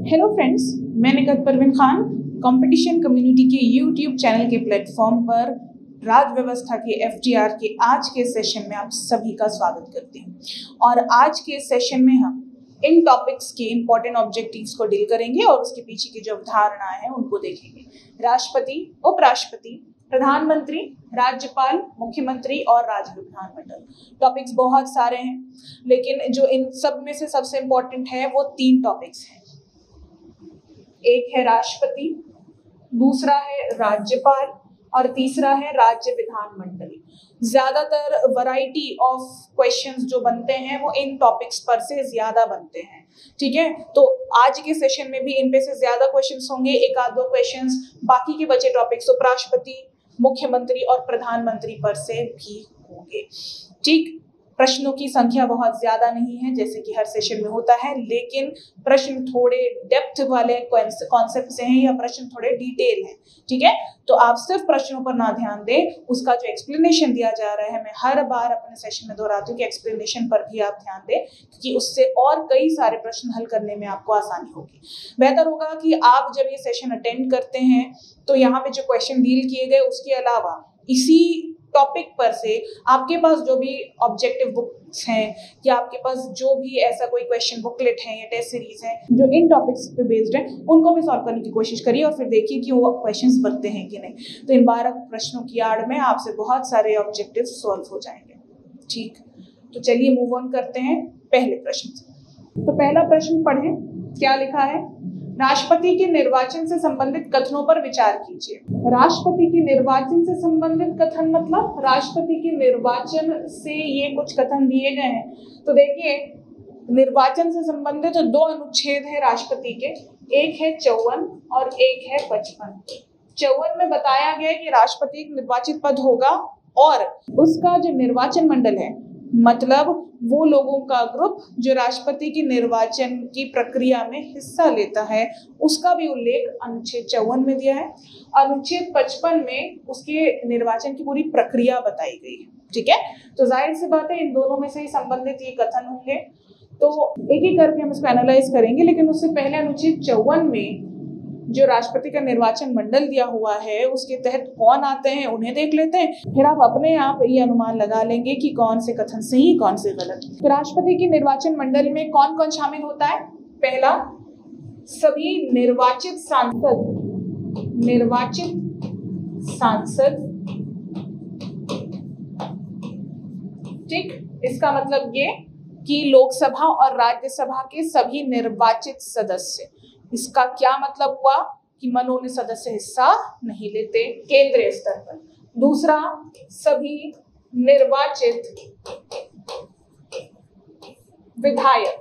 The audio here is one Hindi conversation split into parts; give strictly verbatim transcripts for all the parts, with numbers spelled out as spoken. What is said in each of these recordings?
हेलो फ्रेंड्स, मैं निकत परवीन खान कंपटीशन कम्युनिटी के यूट्यूब चैनल के प्लेटफॉर्म पर राज्य व्यवस्था के एफटीआर के आज के सेशन में आप सभी का स्वागत करती हूँ। और आज के सेशन में हम इन टॉपिक्स के इम्पोर्टेंट ऑब्जेक्टिव्स को डील करेंगे और उसके पीछे की जो अवधारणाएं हैं उनको देखेंगे। राष्ट्रपति, उपराष्ट्रपति, प्रधानमंत्री, राज्यपाल, मुख्यमंत्री और राज्य विधानमंडल। टॉपिक्स बहुत सारे हैं, लेकिन जो इन सब में से सबसे इम्पोर्टेंट है वो तीन टॉपिक्स हैं। एक है राष्ट्रपति, दूसरा है राज्यपाल और तीसरा है राज्य विधानमंडल। ज्यादातर वैरायटी ऑफ क्वेश्चंस जो बनते हैं वो इन टॉपिक्स पर से ज्यादा बनते हैं, ठीक है। तो आज के सेशन में भी इन पे से ज्यादा क्वेश्चंस होंगे, एक आध दो क्वेश्चंस बाकी के बचे टॉपिक्स उपराष्ट्रपति, मुख्यमंत्री और प्रधानमंत्री पर से भी होंगे, ठीक। प्रश्नों की संख्या बहुत ज्यादा नहीं है जैसे कि हर सेशन में होता है, लेकिन प्रश्न थोड़े डेप्थ वाले कॉन्सेप्ट से हैं या प्रश्न थोड़े डिटेल हैं, ठीक है। तो आप सिर्फ प्रश्नों पर ना ध्यान दें, उसका जो एक्सप्लेनेशन दिया जा रहा है, मैं हर बार अपने सेशन में दोहराती हूँ कि एक्सप्लेनेशन पर भी आप ध्यान दें, क्योंकि उससे और कई सारे प्रश्न हल करने में आपको आसानी होगी। बेहतर होगा कि आप जब ये सेशन अटेंड करते हैं तो यहाँ पे जो क्वेश्चन डील किए गए उसके अलावा इसी टॉपिक पर से आपके पास जो भी ऑब्जेक्टिव बुक्स हैं या आपके पास जो भी ऐसा कोई क्वेश्चन बुकलेट है या टेस्ट सीरीज है जो इन टॉपिक्स पे बेस्ड है, उनको भी सॉल्व करने की कोशिश करिए और फिर देखिए कि वो क्वेश्चंस बनते हैं कि नहीं। तो इन बारह प्रश्नों की आड़ में आपसे बहुत सारे ऑब्जेक्टिव सॉल्व हो जाएंगे, ठीक। तो चलिए मूव ऑन करते हैं पहले प्रश्न से। तो पहला प्रश्न पढ़ें, क्या लिखा है। राष्ट्रपति के निर्वाचन से संबंधित कथनों पर विचार कीजिए। राष्ट्रपति के निर्वाचन से संबंधित कथन मतलब राष्ट्रपति के निर्वाचन से ये कुछ कथन दिए गए हैं। तो देखिए, निर्वाचन से संबंधित तो दो अनुच्छेद है राष्ट्रपति के, एक है चौवन और एक है पचपन। चौवन में बताया गया है कि राष्ट्रपति एक निर्वाचित पद होगा और उसका जो निर्वाचन मंडल है, मतलब वो लोगों का ग्रुप जो राष्ट्रपति की निर्वाचन की प्रक्रिया में हिस्सा लेता है, उसका भी उल्लेख अनुच्छेद चौवन में दिया है। अनुच्छेद पचपन में उसके निर्वाचन की पूरी प्रक्रिया बताई गई है, ठीक है। तो जाहिर सी बात है इन दोनों में से ही संबंधित ये कथन होंगे। तो एक एक करके हम इसको एनालाइज करेंगे, लेकिन उससे पहले अनुच्छेद चौवन में जो राष्ट्रपति का निर्वाचन मंडल दिया हुआ है उसके तहत कौन आते हैं उन्हें देख लेते हैं, फिर आप अपने आप ये अनुमान लगा लेंगे कि कौन से कथन सही कौन से गलत। तो राष्ट्रपति के निर्वाचन मंडल में कौन कौन शामिल होता है। पहला, सभी निर्वाचित सांसद निर्वाचित सांसद ठीक। इसका मतलब ये कि लोकसभा और राज्यसभा के सभी निर्वाचित सदस्य। इसका क्या मतलब हुआ कि मनोनीत सदस्य हिस्सा नहीं लेते केंद्रीय स्तर पर। दूसरा, सभी निर्वाचित विधायक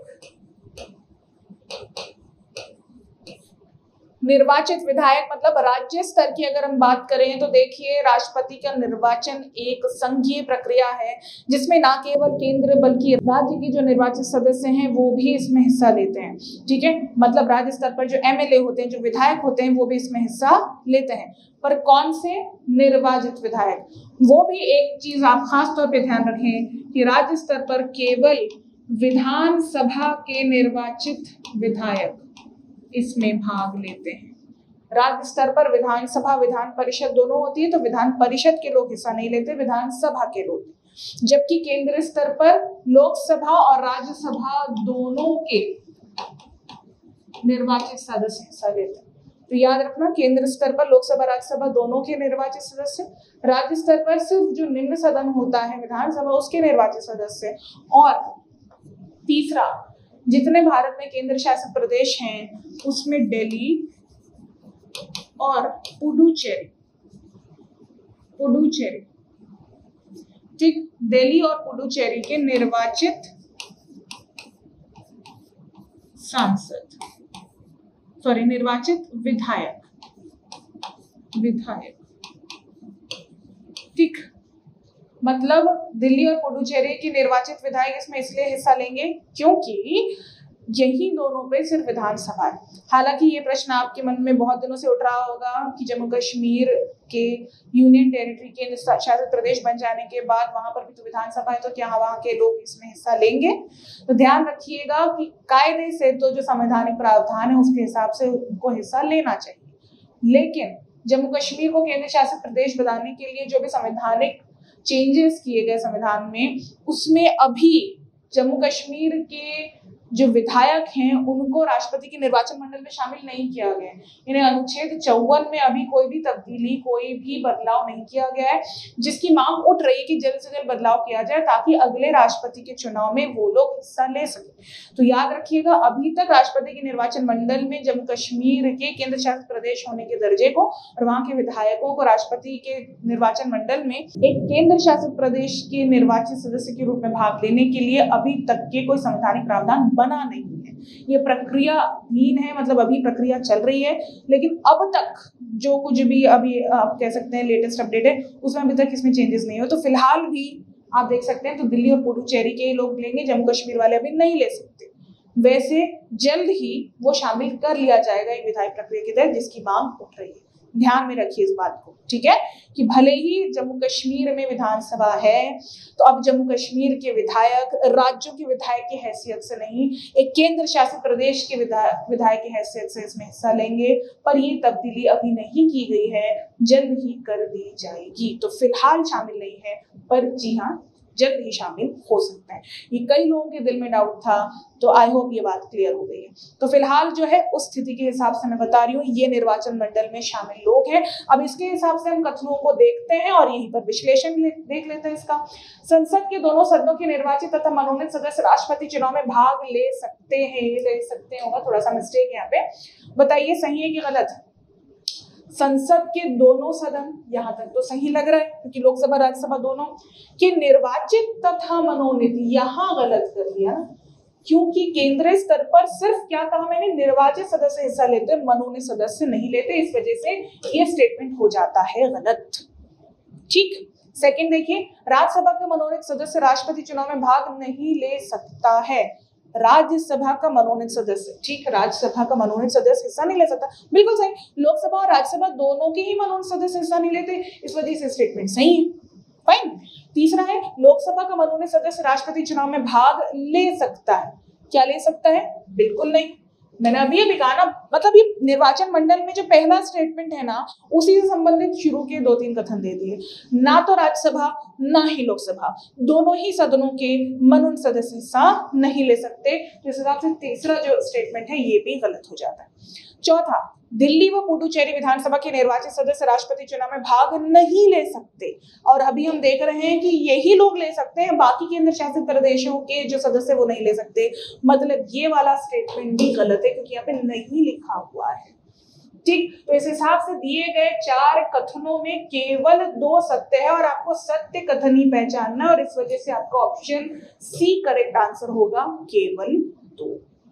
निर्वाचित विधायक मतलब राज्य स्तर की अगर हम बात करें तो देखिए, राष्ट्रपति का निर्वाचन एक संघीय प्रक्रिया है जिसमें ना केवल केंद्र बल्कि राज्य के जो निर्वाचित सदस्य हैं वो भी इसमें हिस्सा लेते हैं, ठीक है। मतलब राज्य स्तर पर जो एमएलए होते हैं, जो विधायक होते हैं, वो भी इसमें हिस्सा लेते हैं। पर कौन से निर्वाचित विधायक, वो भी एक चीज आप खास तौर पर ध्यान रखें कि राज्य स्तर पर केवल विधानसभा के निर्वाचित विधायक इसमें भाग लेते हैं। राज्य स्तर पर विधानसभा विधान परिषद दोनों होती है, तो विधान परिषद के लोग हिस्सा नहीं लेते, विधानसभा के लोग। जबकि केंद्र स्तर पर लोकसभा और राज्यसभा दोनों के निर्वाचित सदस्य हिस्सा लेते हैं। तो याद रखना, केंद्र स्तर पर लोकसभा राज्यसभा दोनों के निर्वाचित सदस्य, राज्य स्तर पर सिर्फ जो निम्न सदन होता है विधानसभा उसके निर्वाचित सदस्य। और तीसरा, जितने भारत में केंद्र शासित प्रदेश हैं उसमें दिल्ली और पुडुचेरी पुडुचेरी ठीक, दिल्ली और पुडुचेरी के निर्वाचित सांसद सॉरी निर्वाचित विधायक विधायक ठीक। मतलब दिल्ली और पुडुचेरी के निर्वाचित विधायक इसमें इसलिए हिस्सा लेंगे क्योंकि यही दोनों पे सिर्फ विधानसभा है। हालांकि ये प्रश्न आपके मन में बहुत दिनों से उठ रहा होगा कि जम्मू कश्मीर के यूनियन टेरिटरी केंद्र शासित प्रदेश बन जाने के बाद वहां पर भी तो विधानसभा है, तो क्या वहां के लोग इसमें हिस्सा लेंगे? तो ध्यान रखिएगा कि कायदे से तो जो संवैधानिक प्रावधान है उसके हिसाब से उनको हिस्सा लेना चाहिए, लेकिन जम्मू कश्मीर को केंद्र शासित प्रदेश बनाने के लिए जो भी संवैधानिक चेंजेस किए गए संविधान में, उसमें अभी जम्मू कश्मीर के जो विधायक हैं उनको राष्ट्रपति के निर्वाचन मंडल में शामिल नहीं किया गया है। इन्हें अनुच्छेद चौवन में अभी कोई भी तब्दीली, कोई भी बदलाव नहीं किया गया है, जिसकी मांग उठ रही है कि जल्द से जल्द बदलाव किया जाए ताकि अगले राष्ट्रपति के चुनाव में वो लोग हिस्सा ले सके। तो याद रखिएगा, अभी तक राष्ट्रपति के निर्वाचन मंडल में जम्मू कश्मीर के केंद्र शासित प्रदेश होने के दर्जे को और वहां के विधायकों को राष्ट्रपति के निर्वाचन मंडल में एक केंद्र शासित प्रदेश के निर्वाचित सदस्य के रूप में भाग लेने के लिए अभी तक के कोई संवैधानिक प्रावधान बना नहीं है। ये प्रक्रियाधीन है, मतलब अभी प्रक्रिया चल रही है, लेकिन अब तक जो कुछ भी अभी आप कह सकते हैं लेटेस्ट अपडेट है उसमें अभी तक इसमें चेंजेस नहीं हो। तो फिलहाल भी आप देख सकते हैं तो दिल्ली और पुडुचेरी के लोग लेंगे, जम्मू कश्मीर वाले अभी नहीं ले सकते। वैसे जल्द ही वो शामिल कर लिया जाएगा एक विधायी प्रक्रिया के तहत जिसकी मांग उठ रही है। ध्यान में रखिए इस बात को, ठीक है, कि भले ही जम्मू कश्मीर में विधानसभा है तो अब जम्मू कश्मीर के विधायक राज्यों के विधायक की हैसियत से नहीं, एक केंद्र शासित प्रदेश के विधायक विधायक की हैसियत से इसमें हिस्सा लेंगे। पर ये तब्दीली अभी नहीं की गई है, जल्द ही कर दी जाएगी। तो फिलहाल शामिल नहीं है, पर जी हाँ जल्द ही शामिल हो सकता है। ये कई लोगों के दिल में डाउट था, तो आई होप ये बात क्लियर हो गई है। तो फिलहाल जो है उस स्थिति के हिसाब से मैं बता रही हूँ, ये निर्वाचन मंडल में शामिल लोग हैं। अब इसके हिसाब से हम कथनों को देखते हैं और यहीं पर विश्लेषण ले, देख लेते हैं इसका। संसद के दोनों सदनों के निर्वाचित तथा मनोनीत सदस्य राष्ट्रपति चुनाव में भाग ले सकते हैं। ले सकते होगा, थोड़ा सा मिस्टेक यहाँ पे, बताइए सही है कि गलत? संसद के दोनों सदन, यहाँ तक तो सही लग रहा है क्योंकि लोकसभा राज्यसभा दोनों के निर्वाचित तथा मनोनीत, यहाँ गलत कर दिया क्योंकि केंद्रीय स्तर पर सिर्फ क्या कहा मैंने, निर्वाचित सदस्य हिस्सा लेते, मनोनीत सदस्य नहीं लेते, इस वजह से ये स्टेटमेंट हो जाता है गलत। ठीक, सेकंड देखिए, राज्यसभा के मनोनीत सदस्य राष्ट्रपति चुनाव में भाग नहीं ले सकता है। राज्यसभा का मनोनीत सदस्य, ठीक, राज्यसभा का मनोनीत सदस्य हिस्सा नहीं ले सकता, बिल्कुल सही। लोकसभा और राज्यसभा दोनों के ही मनोनीत सदस्य हिस्सा नहीं लेते, इस वजह से स्टेटमेंट सही है, फाइन। तीसरा है, लोकसभा का मनोनीत सदस्य राष्ट्रपति चुनाव में भाग ले सकता है। क्या ले सकता है? बिल्कुल नहीं। मैंने अभी अभी कहा ना, मतलब ये निर्वाचन मंडल में जो पहला स्टेटमेंट है ना, उसी से संबंधित शुरू के दो तीन कथन दे दिए। ना तो राज्यसभा ना ही लोकसभा, दोनों ही सदनों के मनोनीत सदस्य हिस्सा नहीं ले सकते। तो इस हिसाब से तीसरा जो स्टेटमेंट है ये भी गलत हो जाता है। चौथा, दिल्ली व पुडुचेरी विधानसभा के निर्वाचित सदस्य राष्ट्रपति चुनाव में भाग नहीं ले सकते, और अभी हम देख रहे हैं कि यही लोग ले सकते हैं, बाकी केंद्र शासित प्रदेशों के जो सदस्य वो नहीं ले सकते। मतलब ये वाला स्टेटमेंट भी गलत है क्योंकि यहाँ पे नहीं लिखा हुआ है। ठीक, तो इस हिसाब से दिए गए चार कथनों में केवल दो सत्य है और आपको सत्य कथन ही पहचानना है, और इस वजह से आपका ऑप्शन सी करेक्ट आंसर होगा, केवल दो।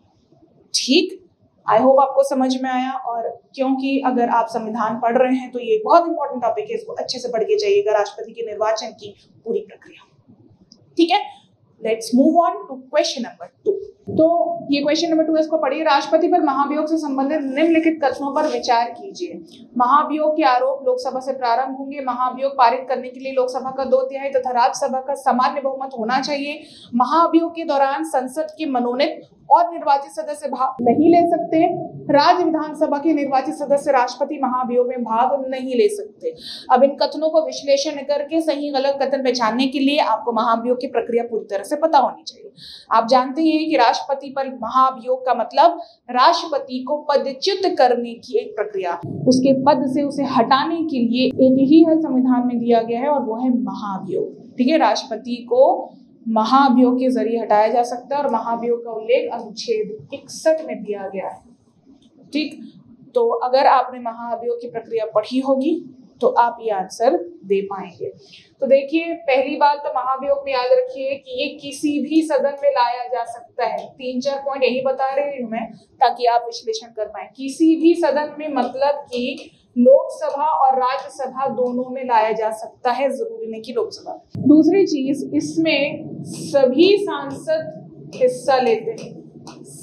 ठीक, आई होप आपको समझ में आया। और क्योंकि अगर आप संविधान पढ़ रहे हैं तो ये बहुत इंपॉर्टेंट टॉपिक है, इसको अच्छे से पढ़ के जाइएगा, राष्ट्रपति के निर्वाचन की पूरी प्रक्रिया। ठीक है, let's move on to question number two. तो ये क्वेश्चन नंबर टू, इसको पढ़िए। राष्ट्रपति पर महाभियोग से संबंधित निम्नलिखित कथनों पर विचार कीजिए। महाभियोग के आरोप लोकसभा से प्रारंभ होंगे। महाभियोग पारित करने के लिए लोकसभा का दो तिहाई तथा राज्यसभा का सामान्य बहुमत होना चाहिए। महाभियोग के दौरान संसद के मनोनीत और निर्वाचित सदस्य भाग नहीं ले सकते। राज्य विधानसभा के निर्वाचित सदस्य राष्ट्रपति महाभियोग में भाग नहीं ले सकते। अब इन कथनों को विश्लेषण करके सही गलत कथन पहचानने के लिए आपको महाभियोग की प्रक्रिया पूरी तरह से पता होनी चाहिए। आप जानते हैं कि राष्ट्रपति पर महाभियोग का मतलब राष्ट्रपति को पदच्युत करने की एक प्रक्रिया, उसके पद से उसे हटाने के लिए एक ही हल संविधान में दिया गया है और वो है महाभियोग। ठीक है, राष्ट्रपति को महाभियोग के जरिए हटाया जा सकता है और महाभियोग का उल्लेख अनुच्छेद इकसठ में दिया गया है। ठीक, तो अगर आपने महाभियोग की प्रक्रिया पढ़ी होगी तो आप ये आंसर दे पाएंगे। तो देखिए, पहली बात तो महाभियोग में याद रखिए कि ये किसी भी सदन में लाया जा सकता है। तीन चार पॉइंट यही बता रही हूँ मैं ताकि आप विश्लेषण कर पाए। किसी भी सदन में मतलब कि लोकसभा और राज्यसभा दोनों में लाया जा सकता है, जरूरी नहीं कि लोकसभा। दूसरी चीज, इसमें सभी सांसद हिस्सा लेते हैं।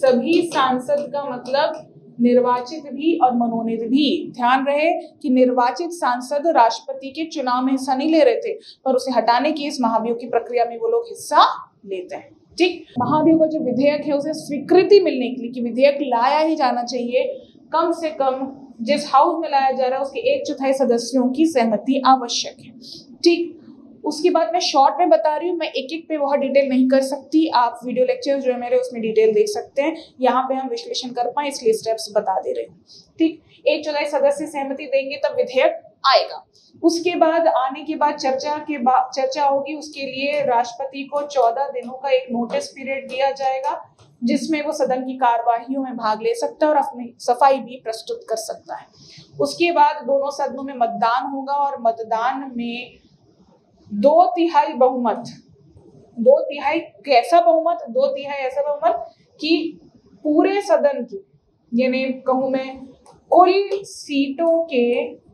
सभी सांसद का मतलब निर्वाचित भी और मनोनीत भी। ध्यान रहे कि निर्वाचित सांसद राष्ट्रपति के चुनाव में हिस्सा नहीं ले रहे थे, पर उसे हटाने की इस महाभियोग की प्रक्रिया में वो लोग हिस्सा लेते हैं। ठीक, महाभियोग का जो विधेयक है उसे स्वीकृति मिलने के लिए कि विधेयक लाया ही जाना चाहिए, कम से कम जिस हाउस में लाया जा रहा है उसके एक चौथाई सदस्यों की सहमति आवश्यक है। ठीक, उसके बाद मैं शॉर्ट में बता रही हूँ, मैं एक एक पे बहुत डिटेल नहीं कर सकती, आप वीडियो लेक्चर जो है मेरे उसमें डिटेल देख सकते हैं। यहाँ पे हम विश्लेषण कर पाए इसलिए स्टेप्स बता दे रहे हैं। ठीक, एक चौथाई सदस्य सहमति देंगे तब विधेयक आएगा। उसके बाद आने के बाद चर्चा के बाद चर्चा होगी, उसके लिए राष्ट्रपति को चौदह दिनों का एक नोटिस पीरियड दिया जाएगा जिसमें वो सदन की कार्यवाहियों में भाग ले सकता है और अपनी सफाई भी प्रस्तुत कर सकता है। उसके बाद दोनों सदनों में मतदान होगा और मतदान में दो तिहाई बहुमत, दो तिहाई कैसा बहुमत, दो तिहाई ऐसा बहुमत कि पूरे सदन की, यानी कहूं मैं कुल सीटों के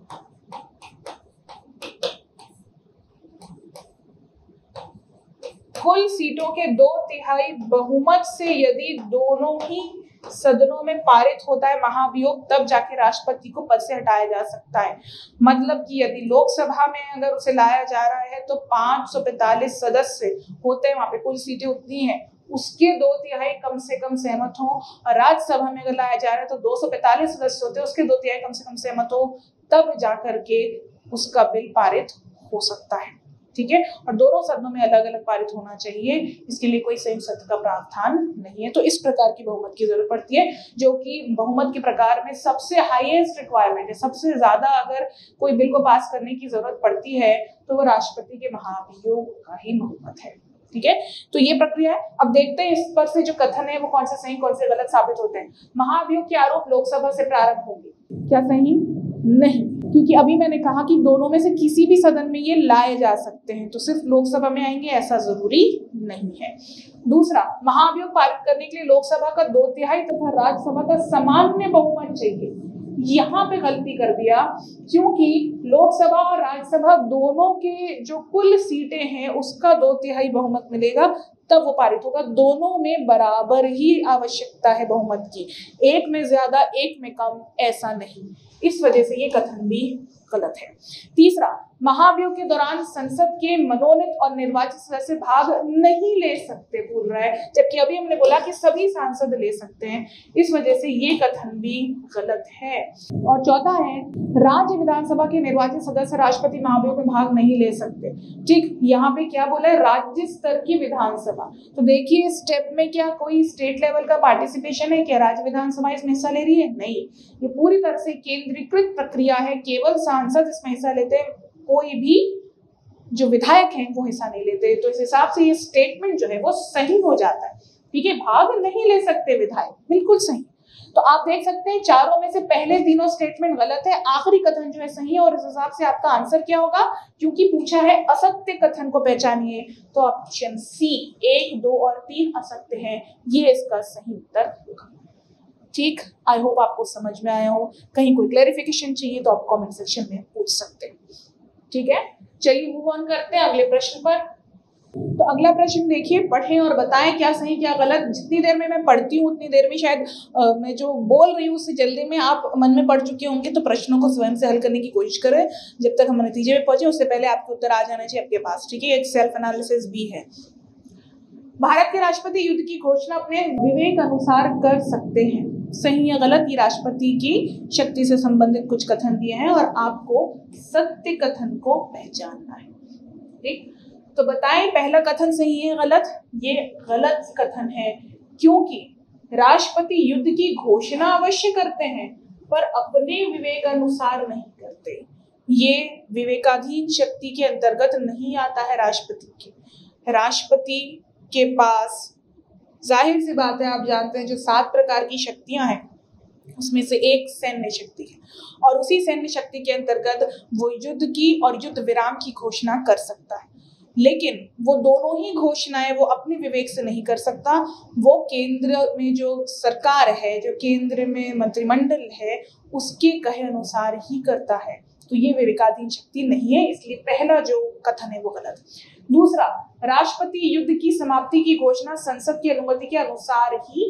कुल सीटों के दो तिहाई बहुमत से यदि दोनों ही सदनों में पारित होता है महाभियोग, तब जाके राष्ट्रपति को पद से हटाया जा सकता है। मतलब कि यदि लोकसभा में अगर उसे लाया जा रहा है तो पांच सौ पैंतालीस सदस्य होते हैं, वहां पे कुल सीटें उतनी हैं, उसके दो तिहाई कम से कम सहमत हो, और राज्यसभा में अगर लाया जा रहा है तो दो सौ पैंतालीस सदस्य होते हैं, उसके दो तिहाई कम से कम सहमत हो, तब जाकर के उसका बिल पारित हो सकता है। ठीक है, और दोनों सदनों में अलग अलग पारित होना चाहिए, इसके लिए कोई संयुक्त सत्र का प्रावधान नहीं है। तो इस प्रकार की बहुमत की जरूरत पड़ती है, जो कि बहुमत के प्रकार में सबसे हाईएस्ट रिक्वायरमेंट है। सबसे ज्यादा अगर कोई बिल को पास करने की जरूरत पड़ती है तो वो राष्ट्रपति के महाभियोग का ही बहुमत है। ठीक है, तो ये प्रक्रिया है। अब देखते हैं इस पर से जो कथन है वो कौन से सही कौन से गलत साबित होते हैं। महाभियोग के आरोप लोकसभा से प्रारंभ होंगे, क्या सही? नहीं, क्योंकि अभी मैंने कहा कि दोनों में से किसी भी सदन में ये लाए जा सकते हैं, तो सिर्फ लोकसभा में आएंगे ऐसा जरूरी नहीं है। दूसरा, महाभियोग पारित करने के लिए लोकसभा का दो तिहाई तथा राज्यसभा का सामान्य बहुमत चाहिए। यहाँ पे गलती कर दिया, क्योंकि लोकसभा और राज्यसभा दोनों के जो कुल सीटें हैं उसका दो तिहाई बहुमत मिलेगा तब वो पारित होगा। दोनों में बराबर ही आवश्यकता है बहुमत की, एक में ज्यादा एक में कम ऐसा नहीं। इस वजह से ये कथन भी गलत है। तीसरा, महाभियोग के दौरान संसद के मनोनीत और निर्वाचित सदस्य भाग नहीं ले सकते, बोल रहा है, जबकि अभी हमने बोला कि सभी सांसद ले सकते हैं। इस वजह से ये कथन भी गलत है। और चौथा है, राज्य विधानसभा के निर्वाचित सदस्य राष्ट्रपति महाभियोग में भाग नहीं ले सकते। ठीक, यहाँ पे क्या बोला है? राज्य स्तर की विधानसभा। तो देखिए स्टेप में क्या कोई स्टेट लेवल का पार्टिसिपेशन है? क्या राज्य विधानसभा इसमें हिस्सा ले रही है? नहीं, ये पूरी तरह से केंद्रीकृत प्रक्रिया है, केवल सांसद इसमें हिस्सा लेते हैं, कोई भी जो विधायक हैं वो हिस्सा नहीं लेते। तो इस हिसाब से ये स्टेटमेंट जो है वो सही हो जाता है। ठीक है, भाग नहीं ले सकते विधायक, बिल्कुल सही। तो आप देख सकते हैं चारों में से पहले तीनों स्टेटमेंट गलत है, आखिरी कथन जो है सही है। और इस हिसाब से आपका आंसर क्या होगा? क्योंकि पूछा है असत्य कथन को पहचानिए, तो ऑप्शन सी एक, दो और तीन असत्य है, ये इसका सही उत्तर होगा। ठीक, आई होप आपको समझ में आया हो। कहीं कोई क्लैरिफिकेशन चाहिए तो आप कमेंट सेक्शन में पूछ सकते हैं। ठीक है, चलिए मूव ऑन करते हैं अगले प्रश्न पर। तो अगला प्रश्न देखिए, पढ़ें और बताएं क्या सही क्या गलत। जितनी देर में मैं पढ़ती हूँ उतनी देर में शायद आ, मैं जो बोल रही हूँ उससे जल्दी में आप मन में पढ़ चुके होंगे, तो प्रश्नों को स्वयं से हल करने की कोशिश करें जब तक हम नतीजे में पहुंचे, उससे पहले आपके उत्तर आ जाना चाहिए आपके पास। ठीक है, एक सेल्फ एनालिसिस भी है। भारत के राष्ट्रपति युद्ध की घोषणा अपने विवेक अनुसार कर सकते हैं, सही या गलत? ये राष्ट्रपति की शक्ति से संबंधित कुछ कथन दिए हैं और आपको सत्य कथन को पहचानना है। ठीक, तो बताएं पहला कथन सही है गलत? ये गलत कथन है, क्योंकि राष्ट्रपति युद्ध की घोषणा अवश्य करते हैं पर अपने विवेक अनुसार नहीं करते। ये विवेकाधीन शक्ति के अंतर्गत नहीं आता है राष्ट्रपति के। राष्ट्रपति के पास जाहिर सी बात है, आप जानते हैं जो सात प्रकार की शक्तियां हैं उसमें से एक सैन्य शक्ति है, और उसी सैन्य शक्ति के अंतर्गत वो युद्ध की और युद्ध विराम की घोषणा कर सकता है। लेकिन वो दोनों ही घोषणाएं वो अपने विवेक से नहीं कर सकता, वो केंद्र में जो सरकार है, जो केंद्र में मंत्रिमंडल है, उसके कहे अनुसार ही करता है। तो ये विवेकाधीन शक्ति नहीं है, इसलिए पहला जो कथन है वो गलत। दूसरा, राष्ट्रपति युद्ध की समाप्ति की घोषणा संसद की अनुमति के अनुसार ही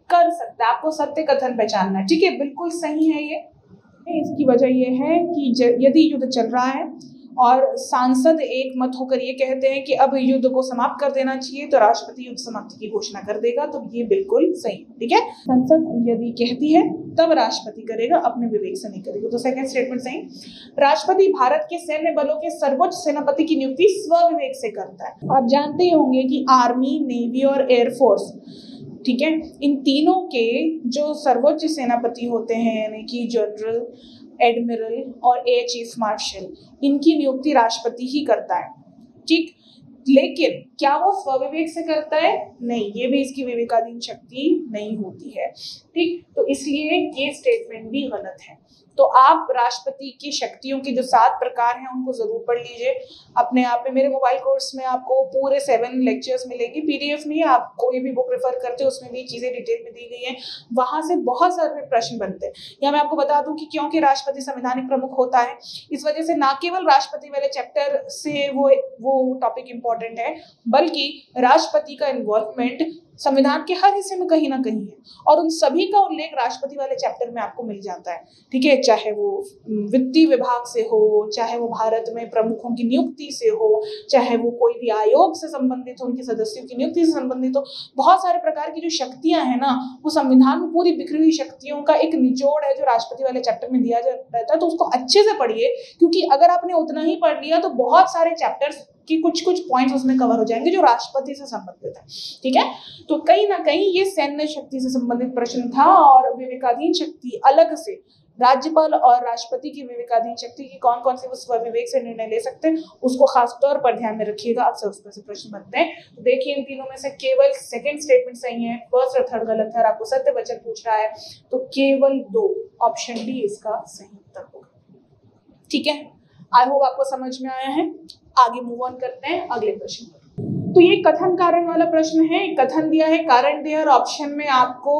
कर सकता है। आपको सत्य कथन पहचानना है, ठीक है, बिल्कुल सही है ये। इसकी वजह यह है कि यदि युद्ध चल रहा है और सांसद एक मत होकर ये कहते हैं कि अब युद्ध को समाप्त कर देना चाहिए, तो राष्ट्रपति युद्ध समाप्ति की घोषणा कर देगा, तो ये बिल्कुल सही है, ठीक है। संसद यदि कहती है तब राष्ट्रपति करेगा, अपने विवेक से नहीं करेगा, तो सेकंड स्टेटमेंट सही। राष्ट्रपति भारत के सैन्य बलों के सर्वोच्च सेनापति की नियुक्ति स्वविवेक से करता है। आप जानते ही होंगे कि आर्मी, नेवी और एयरफोर्स, ठीक है, इन तीनों के जो सर्वोच्च सेनापति होते हैं, यानी कि जनरल, एडमिरल और एयर चीफ मार्शल, इनकी नियुक्ति राष्ट्रपति ही करता है, ठीक। लेकिन क्या वो स्वविवेक से करता है? नहीं, ये भी इसकी विवेकाधीन शक्ति नहीं होती है, ठीक। तो इसलिए ये स्टेटमेंट भी गलत है। तो आप राष्ट्रपति की शक्तियों के जो सात प्रकार हैं उनको जरूर पढ़ लीजिए अपने आप में। मेरे मोबाइल कोर्स में आपको पूरे सेवन लेक्चर्स मिलेंगे, पीडीएफ में आप कोई भी बुक रेफर करते हो उसमें भी चीजें डिटेल में दी गई हैं, वहां से बहुत सारे प्रश्न बनते हैं। या मैं आपको बता दूं कि क्योंकि राष्ट्रपति संवैधानिक प्रमुख होता है, इस वजह से ना केवल राष्ट्रपति वाले चैप्टर से वो वो टॉपिक इंपॉर्टेंट है, बल्कि राष्ट्रपति का इन्वॉल्वमेंट संविधान के हर हिस्से में कहीं ना कहीं है, और उन सभी का उल्लेख राष्ट्रपति वाले चैप्टर में आपको मिल जाता है, ठीक है। चाहे वो वित्तीय विभाग से हो, चाहे वो भारत में प्रमुखों की नियुक्ति से हो, चाहे वो कोई भी आयोग से संबंधित हो, उनके सदस्यों की नियुक्ति से संबंधित हो, बहुत सारे प्रकार की जो शक्तियां हैं ना, वो संविधान में पूरी बिखरी हुई शक्तियों का एक निचोड़ है जो राष्ट्रपति वाले चैप्टर में दिया रहता है। तो उसको अच्छे से पढ़िए, क्योंकि अगर आपने उतना ही पढ़ लिया तो बहुत सारे चैप्टर्स कि कुछ कुछ पॉइंट्स उसमें कवर हो जाएंगे जो राष्ट्रपति से संबंधित है, ठीक है। तो कहीं ना कहीं ये सैन्य शक्ति से संबंधित प्रश्न था, और विवेकाधीन शक्ति अलग से राज्यपाल और राष्ट्रपति की विवेकाधीन शक्ति की कौन कौन से वो स्वविवेक से निर्णय ले सकते हैं, उसको खास तौर पर ध्यान में रखिएगा, अक्सर उसमें से प्रश्न बनते हैं। तो देखिए इन तीनों में से केवल सेकंड स्टेटमेंट सही है, फर्स्ट और थर्ड गलत है, और आपको सत्य वचन पूछ रहा है, तो केवल दो, ऑप्शन डी इसका सही उत्तर होगा, ठीक है। आई होप आपको समझ में आया है। आगे मूव ऑन करते हैं अगले प्रश्न पर। तो ये कथन कारण वाला प्रश्न है, कथन दिया है, कारण दिया, और ऑप्शन में आपको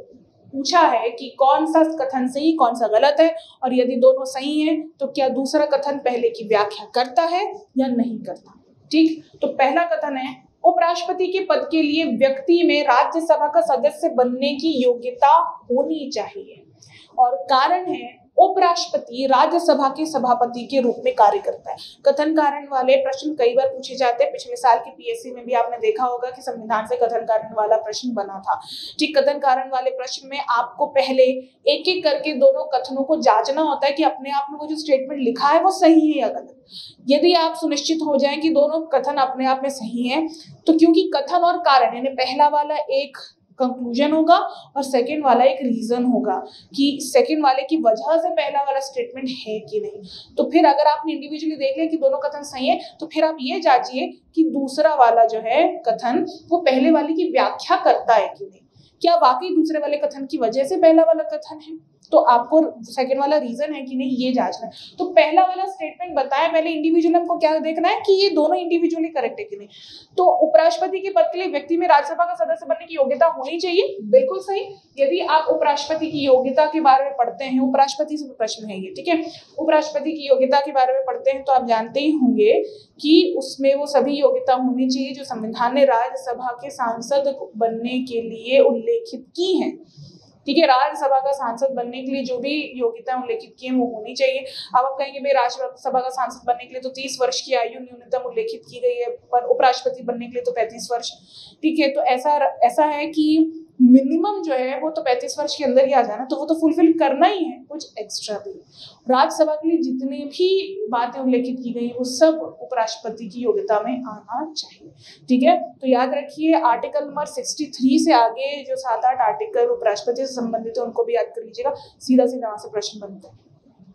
पूछा है कि कौन सा कथन सही कौन सा गलत है, और यदि दोनों सही है तो क्या दूसरा कथन पहले की व्याख्या करता है या नहीं करता, ठीक। तो पहला कथन है, उपराष्ट्रपति के पद के लिए व्यक्ति में राज्यसभा का सदस्य बनने की योग्यता होनी चाहिए, और कारण है उपराष्ट्रपति राज्यसभा के सभापति के रूप में कार्य करता है। कथन कारण वाले प्रश्न कई बार पूछे जाते हैं, पिछले साल की पीएससी में भी आपने देखा होगा कि संविधान से कथन कारण वाला प्रश्न बना था, ठीक। कथन कारण वाले प्रश्न में आपको पहले एक एक करके दोनों कथनों को जांचना होता है कि अपने आप में वो जो स्टेटमेंट लिखा है वो सही है या गलत। यदि आप सुनिश्चित हो जाएं कि दोनों कथन अपने आप में सही है, तो क्योंकि कथन और कारण यानी पहला वाला एक कंक्लूजन होगा और सेकंड वाला एक रीजन होगा कि सेकंड वाले की वजह से पहला वाला स्टेटमेंट है कि नहीं। तो फिर अगर आपने इंडिविजुअली देख लिया कि दोनों कथन सही है, तो फिर आप ये जांचिए कि दूसरा वाला जो है कथन वो पहले वाले की व्याख्या करता है कि नहीं, क्या वाकई दूसरे वाले कथन की वजह से पहला वाला कथन है, तो आपको सेकंड वाला रीजन है कि नहीं ये जांचना है। तो पहला वाला स्टेटमेंट बताएं, पहले इंडिविजुअल हमको क्या देखना है कि ये दोनों इंडिविजुअली करेक्ट है कि नहीं। तो उपराष्ट्रपति के पद के लिए व्यक्ति में राज्यसभा का सदस्य बनने की योग्यता होनी चाहिए, बिल्कुल सही। यदि आप उपराष्ट्रपति की योग्यता के बारे में पढ़ते हैं, उपराष्ट्रपति से प्रश्न है ये, ठीक है, उपराष्ट्रपति की योग्यता के बारे में पढ़ते हैं तो आप जानते ही होंगे कि उसमें वो सभी योग्यता होनी चाहिए जो संविधान ने राज्यसभा के सांसद बनने के लिए उल्लेखित की है, ठीक है। राज्यसभा का सांसद बनने के लिए जो भी योग्यता उल्लेखित की है वो होनी चाहिए। अब आप कहेंगे भाई राज्यसभा का सांसद बनने के लिए तो तीस वर्ष की आयु न्यूनतम उल्लेखित की गई है, पर उपराष्ट्रपति बनने के लिए तो पैंतीस वर्ष, ठीक है। तो ऐसा ऐसा है कि मिनिमम जो है वो तो पैंतीस वर्ष के अंदर ही आ जाना, तो वो तो फुलफिल करना ही है, कुछ एक्स्ट्रा भी। राज्यसभा के लिए जितने भी बातें उल्लेखित की गई वो सब उपराष्ट्रपति की योग्यता में आना चाहिए, ठीक है। तो याद रखिए आर्टिकल नंबर तिरसठ से आगे जो सात आठ आर्टिकल उपराष्ट्रपति से संबंधित है उनको भी याद कर लीजिएगा, सीधा सीधा वहां से प्रश्न बनते हैं।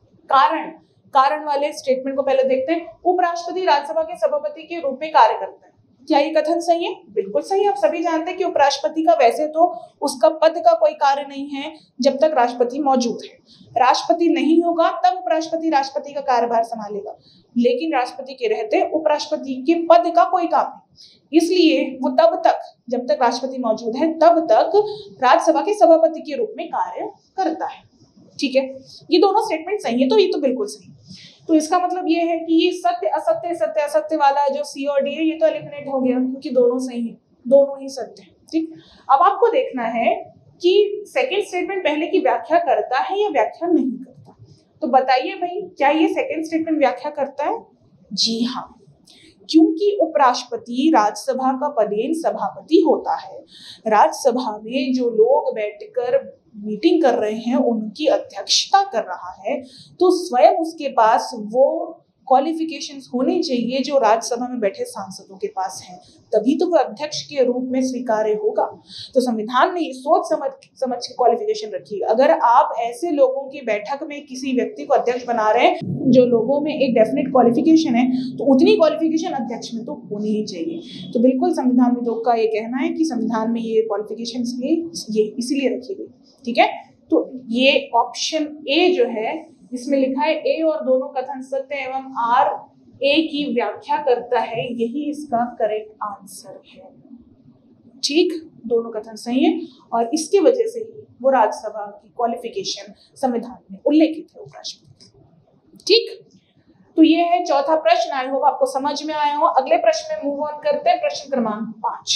कारण कारण वाले स्टेटमेंट को पहले देखते हैं। उपराष्ट्रपति राज्यसभा के सभापति के रूप में कार्य करते हैं, क्या ये कथन सही है? बिल्कुल सही है। आप सभी जानते हैं कि उपराष्ट्रपति का वैसे तो उसका पद का कोई कार्य नहीं है जब तक राष्ट्रपति मौजूद है। राष्ट्रपति नहीं होगा तब उपराष्ट्रपति राष्ट्रपति का कार्यभार संभालेगा, लेकिन राष्ट्रपति के रहते उपराष्ट्रपति के पद का कोई काम नहीं, इसलिए वो तब तक जब तक राष्ट्रपति मौजूद है तब तक राज्यसभा के सभापति के रूप में कार्य करता है, ठीक है। ये दोनों स्टेटमेंट सही है, तो ये तो बिल्कुल सही। तो इसका मतलब ये है कि ये सत्य असत्य सत्य असत्य वाला जो सी और डी है ये तो एलिमिनेट हो गया, क्योंकि दोनों सही है, दोनों ही सत्य है, ठीक। अब आपको देखना है कि सेकंड स्टेटमेंट पहले की व्याख्या करता है या व्याख्या नहीं करता। तो बताइए भाई, क्या ये सेकंड स्टेटमेंट व्याख्या करता है? जी हाँ, क्योंकि उपराष्ट्रपति राज्यसभा का पदेन सभापति होता है। राज्यसभा में जो लोग बैठकर मीटिंग कर रहे हैं उनकी अध्यक्षता कर रहा है, तो स्वयं उसके पास वो क्वालिफिकेशंस होने चाहिए जो राज्यसभा में बैठे सांसदों के पास हैं, तभी तो वो अध्यक्ष के रूप में स्वीकार्य होगा। तो संविधान ने ये सोच समझ समझ के क्वालिफिकेशन रखी है। अगर आप ऐसे लोगों की बैठक में किसी व्यक्ति को अध्यक्ष बना रहे हैं जो लोगों में एक डेफिनेट क्वालिफिकेशन है, तो उतनी क्वालिफिकेशन अध्यक्ष में तो होनी ही चाहिए। तो बिल्कुल संविधान विदों का ये कहना है कि संविधान में ये क्वालिफिकेशन ये इसीलिए रखी गई। ठीक है, तो ये ऑप्शन ए जो है जिसमें लिखा है ए और दोनों कथन सत्य एवं आर ए की व्याख्या करता है, यही इसका करेक्ट आंसर है। ठीक, दोनों कथन सही है और इसकी वजह से ही वो राज्यसभा की क्वालिफिकेशन संविधान में उल्लेखित है उपराष्ट्रपति। ठीक, तो ये है चौथा प्रश्न। आई होप आपको समझ में आया हो। अगले प्रश्न में मूव ऑन करते हैं, प्रश्न क्रमांक पांच।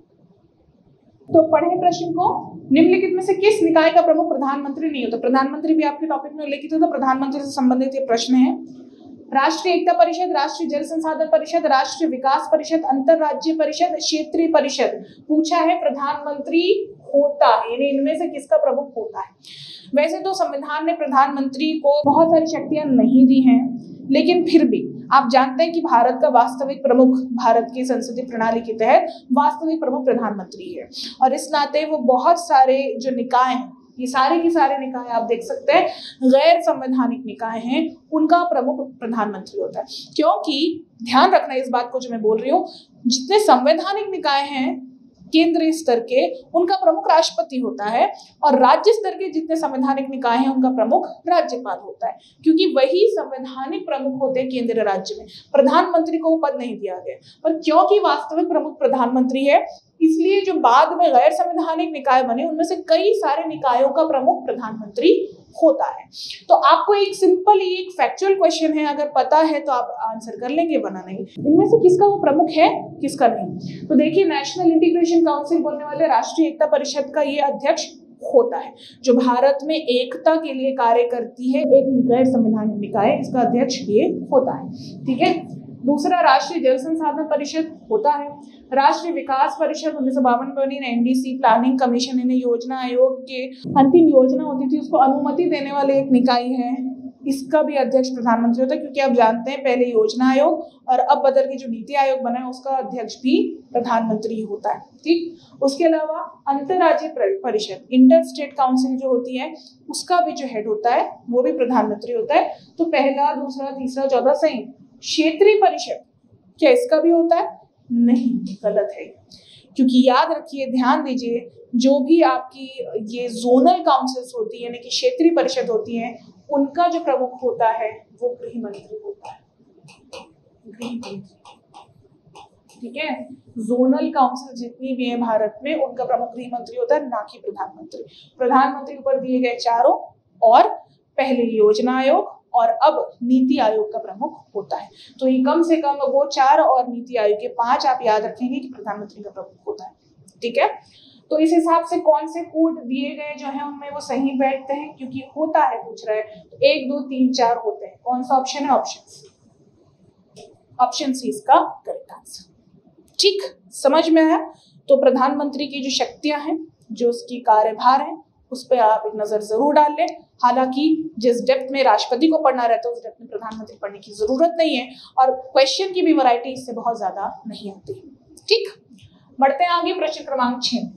तो पढ़े प्रश्न को। निम्नलिखित में से किस निकाय का प्रमुख प्रधानमंत्री नहीं होता? प्रधानमंत्री भी आपके टॉपिक में उल्लेखित है, तो प्रधानमंत्री से संबंधित ये प्रश्न है। राष्ट्रीय एकता परिषद, राष्ट्रीय जल संसाधन परिषद, राष्ट्रीय विकास परिषद, अंतरराज्यीय परिषद, क्षेत्रीय परिषद। पूछा है प्रधानमंत्री होता है, यानी इनमें से किसका प्रमुख होता है? वैसे तो संविधान ने प्रधानमंत्री को बहुत सारी शक्तियां नहीं दी हैं, लेकिन फिर भी आप जानते हैं कि भारत का वास्तविक प्रमुख, भारत की संसदीय प्रणाली के तहत वास्तविक प्रमुख प्रधानमंत्री है। और इस नाते वो बहुत सारे जो निकाय हैं, ये सारे के सारे निकाय आप देख सकते हैं गैर संवैधानिक निकाय हैं, उनका प्रमुख प्रधानमंत्री होता है। क्योंकि ध्यान रखना इस बात को जो मैं बोल रही हूँ, जितने संवैधानिक निकाय हैं केंद्रीय स्तर के, उनका प्रमुख राष्ट्रपति होता है, और राज्य स्तर के जितने संवैधानिक निकाय हैं उनका प्रमुख राज्यपाल होता है, क्योंकि वही संवैधानिक प्रमुख होते हैं केंद्रीय राज्य में। प्रधानमंत्री को वो पद नहीं दिया गया, पर क्योंकि वास्तविक प्रमुख प्रधानमंत्री है, इसलिए जो बाद में गैर संवैधानिक निकाय बने उनमें से कई सारे निकायों का प्रमुख प्रधानमंत्री होता है। तो आपको एक सिंपल एक फैक्चुअल क्वेश्चन है, अगर पता है तो आप आंसर कर लेंगे, वरना नहीं। इनमें से किसका वो प्रमुख है, किसका नहीं? तो देखिए, नेशनल इंटीग्रेशन काउंसिल बोलने वाले राष्ट्रीय एकता परिषद का ये अध्यक्ष होता है, जो भारत में एकता के लिए कार्य करती है, एक गैर संवैधानिक निकाय, इसका अध्यक्ष ये होता है। ठीक है। दूसरा, राष्ट्रीय जल संसाधन परिषद होता है। राष्ट्रीय विकास परिषद उन्नीस सौ बावन में बनी, एनडीसी प्लानिंग कमीशन, इन्हें योजना आयोग के अंतिम योजना होती थी उसको अनुमति देने वाले एक निकाय है, इसका भी अध्यक्ष प्रधानमंत्री होता है। क्योंकि आप जानते हैं पहले योजना आयोग और अब बदल के जो नीति आयोग बना है उसका अध्यक्ष भी प्रधानमंत्री होता है। ठीक। उसके अलावा अंतरराज्यीय परिषद, इंटर स्टेट काउंसिल जो होती है, उसका भी जो हेड होता है वो भी प्रधानमंत्री होता है। तो पहला, दूसरा, तीसरा, चौथा सही। क्षेत्रीय परिषद, क्या इसका भी होता है? नहीं, गलत है। क्योंकि याद रखिए, ध्यान दीजिए, जो भी आपकी ये जोनल काउंसिल्स होती है, यानी कि क्षेत्रीय परिषद होती है, उनका जो प्रमुख होता है वो गृह मंत्री होता है, गृह मंत्री। ठीक है। जोनल काउंसिल जितनी भी है भारत में, उनका प्रमुख गृह मंत्री होता है, ना कि प्रधानमंत्री। प्रधानमंत्री ऊपर दिए गए चारों, और पहले योजना आयोग और अब नीति आयोग का प्रमुख होता है। तो ये कम से कम वो चार और नीति आयोग के पांच आप याद रखेंगे कि प्रधानमंत्री का प्रमुख होता है। ठीक है। तो इस हिसाब से कौन से कोड दिए गए जो है उनमें वो सही बैठते हैं, क्योंकि होता है पूछ रहा है, तो एक, दो, तीन, चार होते हैं। कौन सा ऑप्शन है? Option C. ऑप्शन सी इसका करेक्ट आंसर। ठीक, समझ में आया? तो प्रधानमंत्री की जो शक्तियां हैं, जो उसकी कार्यभार है, उस पर आप एक नजर जरूर डाल लें। हालांकि जिस डेप्थ में राष्ट्रपति को पढ़ना रहता है उस डेप्थ में प्रधानमंत्री पढ़ने की जरूरत नहीं है, और क्वेश्चन की भी वैरायटी इससे बहुत ज्यादा नहीं आती। ठीक, बढ़ते हैं आगे, प्रश्न क्रमांक छह।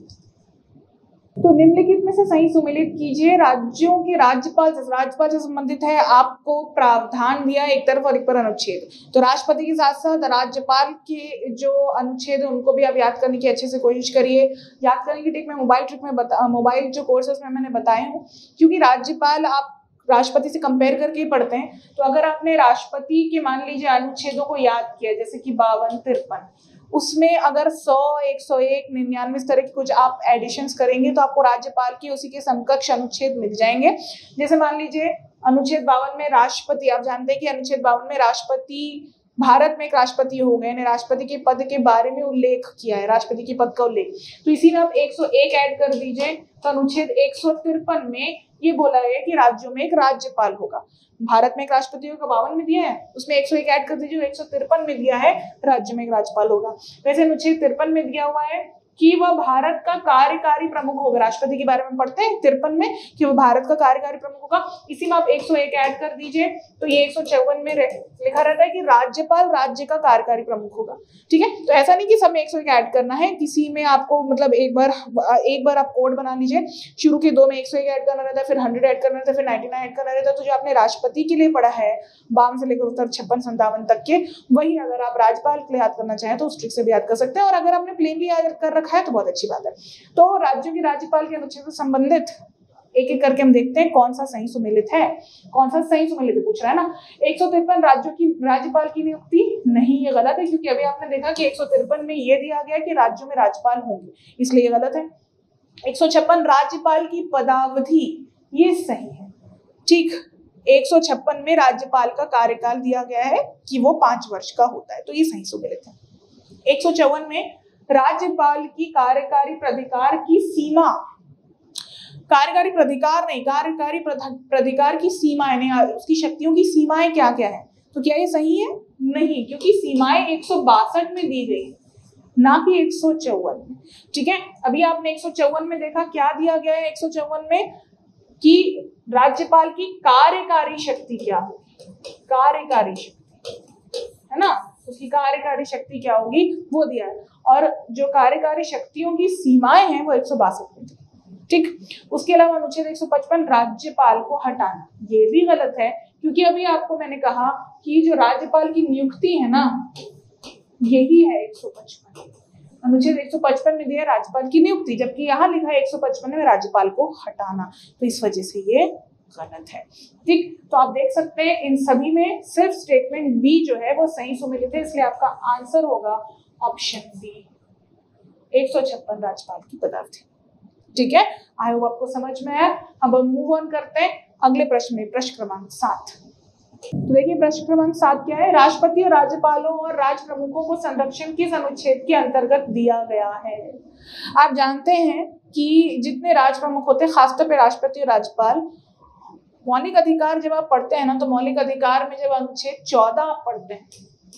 तो निम्नलिखित में से सही सुमेलित कीजिए। राज्यों के राज्यपाल, राज्यपाल से संबंधित है, आपको प्रावधान दिया है एक तरफ और एक पर अनुच्छेद। तो राष्ट्रपति के साथ साथ राज्यपाल के जो अनुच्छेद है उनको भी आप याद करने की अच्छे से कोशिश करिए। याद करने की ट्रिक में मोबाइल ट्रिक में बता मोबाइल जो कोर्स है उसमें मैंने बताए हूँ, क्योंकि राज्यपाल आप राष्ट्रपति से कंपेयर करके ही पढ़ते हैं। तो अगर आपने राष्ट्रपति के मान लीजिए अनुच्छेदों को याद किया, जैसे कि बावन, तिरपन, उसमें अगर सौ, एक सौ एक, निन्यानवे इस तरह की कुछ आप एडिशंस करेंगे तो आपको राज्यपाल की उसी के समकक्ष अनुच्छेद मिल जाएंगे। जैसे मान लीजिए अनुच्छेद बावन में राष्ट्रपति, आप जानते हैं कि अनुच्छेद बावन में राष्ट्रपति भारत में एक राष्ट्रपति हो गए ने राष्ट्रपति के पद के बारे में उल्लेख किया है, राष्ट्रपति के पद का उल्लेख, तो इसी में आप एक सौ एक ऐड कर दीजिए। तो अनुच्छेद एक सौ तिरपन में ये बोला है कि राज्यों में एक राज्यपाल होगा। भारत में एक राष्ट्रपति होगा, बावन में दिया है, उसमें एक सौ एक ऐड कर दीजिए, एक सौ तिरपन में दिया है राज्य में एक राज्यपाल होगा। वैसे अनुच्छेद तिरपन में दिया हुआ है कि वह भारत का कार्यकारी प्रमुख होगा। राष्ट्रपति के बारे में पढ़ते हैं तिरपन में कि वह भारत का कार्यकारी प्रमुख होगा। इसी में आप एक सौ एक ऐड कर दीजिए, तो ये एक सौ चौवन में लिखा रहता है कि राज्यपाल राज्य का कार्यकारी प्रमुख होगा। ठीक है, तो ऐसा नहीं कि सब में एक सौ एक ऐड करना है, किसी में आपको मतलब एक बार एक बार आप कोड बना लीजिए, शुरू के दो में एक सौ एक ऐड करना रहता है, फिर हंड्रेड ऐड करना रहता है, फिर नाइन्टी नाइन ऐड करना रहता है। तो जो आपने राष्ट्रपति के लिए पढ़ा है बावन से लेकर उत्तर छप्पन संतावन तक के, वही अगर आप राज्यपाल के लिए याद करना चाहें तो उस ट्रिक से भी याद कर सकते हैं। और अगर आपने प्लेनली याद कर रखा है तो बहुत अच्छी बात है। तो राज्यों की राज्यपाल के अनुच्छेद से संबंधित एक एक करके हम देखते हैं कौन सा सही सुमेलित है, कौन सा सही सुमेलित पूछ रहा है ना। एक सौ तिरपन राज्यों की राज्यपाल की नियुक्ति नहीं, ये गलत है, क्योंकि अभी आपने देखा कि एक सौ तिरपन में ये दिया गया कि राज्यों में राज्यपाल होंगे, इसलिए ये गलत है। एक सौ छप्पन राज्यपाल की पदावधि, ये सही है। ठीक, एक सौ छप्पन में राज्यपाल का कार्यकाल दिया गया है कि वो पांच वर्ष का होता है, तो ये सही सुमेलित है। एक सौ चौवन में राज्यपाल की कार्यकारी प्राधिकार की सीमा, कार्यकारी प्राधिकार नहीं, कार्यकारी प्राधिकार की सीमाएं नहीं, उसकी शक्तियों की सीमाएं क्या क्या है, तो क्या ये सही है? नहीं, क्योंकि सीमाएं एक सौ बासठ में दी गई ना कि एक सौ चौवन में। ठीक है, अभी आपने एक सौ चौवन में देखा क्या दिया गया है, एक सौ चौवन में कि राज्यपाल की कार्यकारी शक्ति क्या होगी, कार्यकारी शक्ति है ना, उसकी कार्यकारी शक्ति क्या होगी वो दिया है, और जो कार्यकारी शक्तियों की सीमाएं हैं वो एक सौ बासठ में। ठीक, उसके अलावा अनुच्छेद एक सौ पचपन राज्यपाल को हटाना, ये भी गलत है, क्योंकि अभी आपको मैंने कहा कि जो राज्यपाल की नियुक्ति है ना यही है एक सौ पचपन, अनुच्छेद एक सौ पचपन में दिया राज्यपाल की नियुक्ति, जबकि यहाँ लिखा है एक सौ पचपन में राज्यपाल को हटाना, तो इस वजह से ये गलत है। ठीक, तो आप देख सकते हैं इन सभी में सिर्फ स्टेटमेंट बी जो है वो सही सुमेलित है, इसलिए आपका आंसर होगा ऑप्शन बी, एक सौ छप्पन राज्यपाल की पदावधि। ठीक है, आई होप आपको समझ में आया। अब हम मूव ऑन करते हैं अगले प्रश्न में, प्रश्न क्रमांक सात। तो देखिए प्रश्न क्रमांक सात क्या है, राष्ट्रपति और राज्यपालों और राज्य प्रमुखों को संरक्षण किस अनुच्छेद के अंतर्गत दिया गया है। आप जानते हैं कि जितने राज्य प्रमुख होते हैं, खासतौर पर राष्ट्रपति और राज्यपाल, मौलिक अधिकार जब आप पढ़ते हैं ना, तो मौलिक अधिकार में जब अनुच्छेद चौदह आप पढ़ते हैं,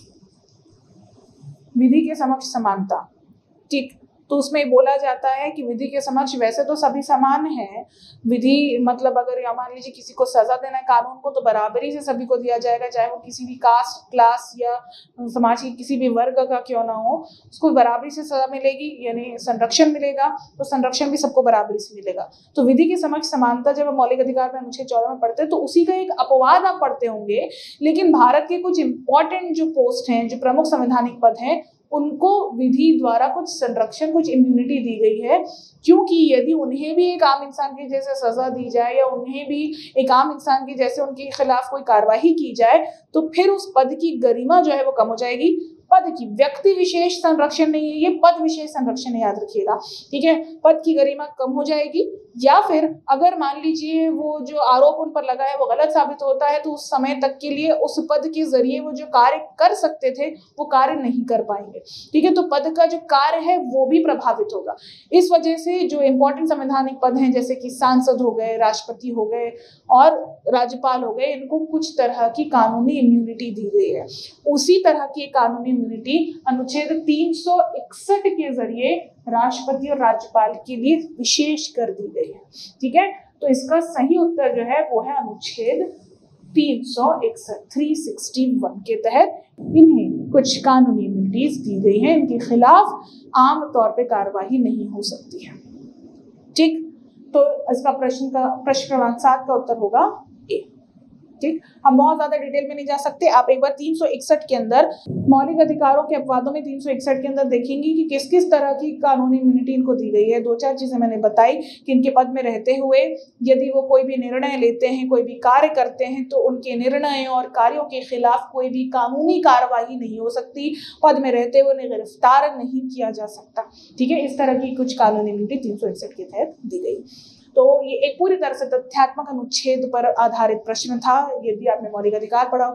विधि के समक्ष समानता, ठीक, तो उसमें बोला जाता है कि विधि के समक्ष वैसे तो सभी समान हैं, विधि मतलब अगर या मान लीजिए किसी को सजा देना है कानून को, तो बराबरी से सभी को दिया जाएगा, चाहे वो किसी भी कास्ट, क्लास या समाज के किसी भी वर्ग का क्यों ना हो, उसको बराबरी से सजा मिलेगी, यानी संरक्षण मिलेगा, तो संरक्षण भी सबको बराबरी से मिलेगा। तो विधि के समक्ष समानता जब मौलिक अधिकार में अनुच्छेद चौदह में पढ़ते हैं तो उसी का एक अपवाद आप पढ़ते होंगे, लेकिन भारत के कुछ इंपॉर्टेंट जो पोस्ट हैं, जो प्रमुख संवैधानिक पद हैं, उनको विधि द्वारा कुछ संरक्षण, कुछ इम्यूनिटी दी गई है, क्योंकि यदि उन्हें भी एक आम इंसान की जैसे सजा दी जाए या उन्हें भी एक आम इंसान की जैसे उनके खिलाफ कोई कार्रवाई की जाए, तो फिर उस पद की गरिमा जो है वो कम हो जाएगी। पद की, व्यक्ति विशेष संरक्षण नहीं है, ये पद विशेष संरक्षण है, याद रखिएगा। ठीक है, पद की गरिमा कम हो जाएगी, या फिर अगर मान लीजिए वो जो आरोप उन पर लगा है वो गलत साबित होता है, तो उस समय तक के लिए उस पद के जरिए वो जो कार्य कर सकते थे वो कार्य नहीं कर पाएंगे। ठीक है, तो पद का जो कार्य है वो भी प्रभावित होगा। इस वजह से जो इंपॉर्टेंट संवैधानिक पद हैं, जैसे कि सांसद हो गए, राष्ट्रपति हो गए और राज्यपाल हो गए, इनको कुछ तरह की कानूनी इम्यूनिटी दी गई है। उसी तरह की कानूनी इम्यूनिटी अनुच्छेद तीन सौ इकसठ के जरिए राष्ट्रपति और राज्यपाल के लिए विशेष कर दी गई है। ठीक है, तो इसका सही उत्तर जो है वो है अनुच्छेद तीन सौ इकसठ, तीन सौ इकसठ के तहत इन्हें कुछ कानूनी इम्यूनिटीज दी गई हैं, इनके खिलाफ आम तौर पे कार्रवाई नहीं हो सकती है। ठीक, तो इसका प्रश्न का प्रश्न क्रमांक सात का उत्तर होगा ए। ठीक, हम बहुत ज्यादा डिटेल में नहीं जा सकते, आप एक बार तीन सौ इकसठ के अंदर मौलिक अधिकारों के अपवादों में तीन सौ इकसठ के अंदर देखेंगे कि किस किस तरह की कानूनी इम्यूनिटी इनको दी गई है। दो चार चीजें मैंने बताई कि इनके पद में रहते हुए यदि वो कोई भी निर्णय लेते हैं, कोई भी कार्य करते हैं, तो उनके निर्णय और कार्यों के खिलाफ कोई भी कानूनी कार्रवाई नहीं हो सकती, पद में रहते हुए उन्हें गिरफ्तार नहीं किया जा सकता। ठीक है, इस तरह की कुछ कानूनी इम्यूनिटी तीन सौ इकसठ के तहत दी गई। तो ये एक पूरी तरह से तथ्यात्मक अनुच्छेद पर आधारित प्रश्न था। यदि आपने मौलिक अधिकार पढ़ा होगा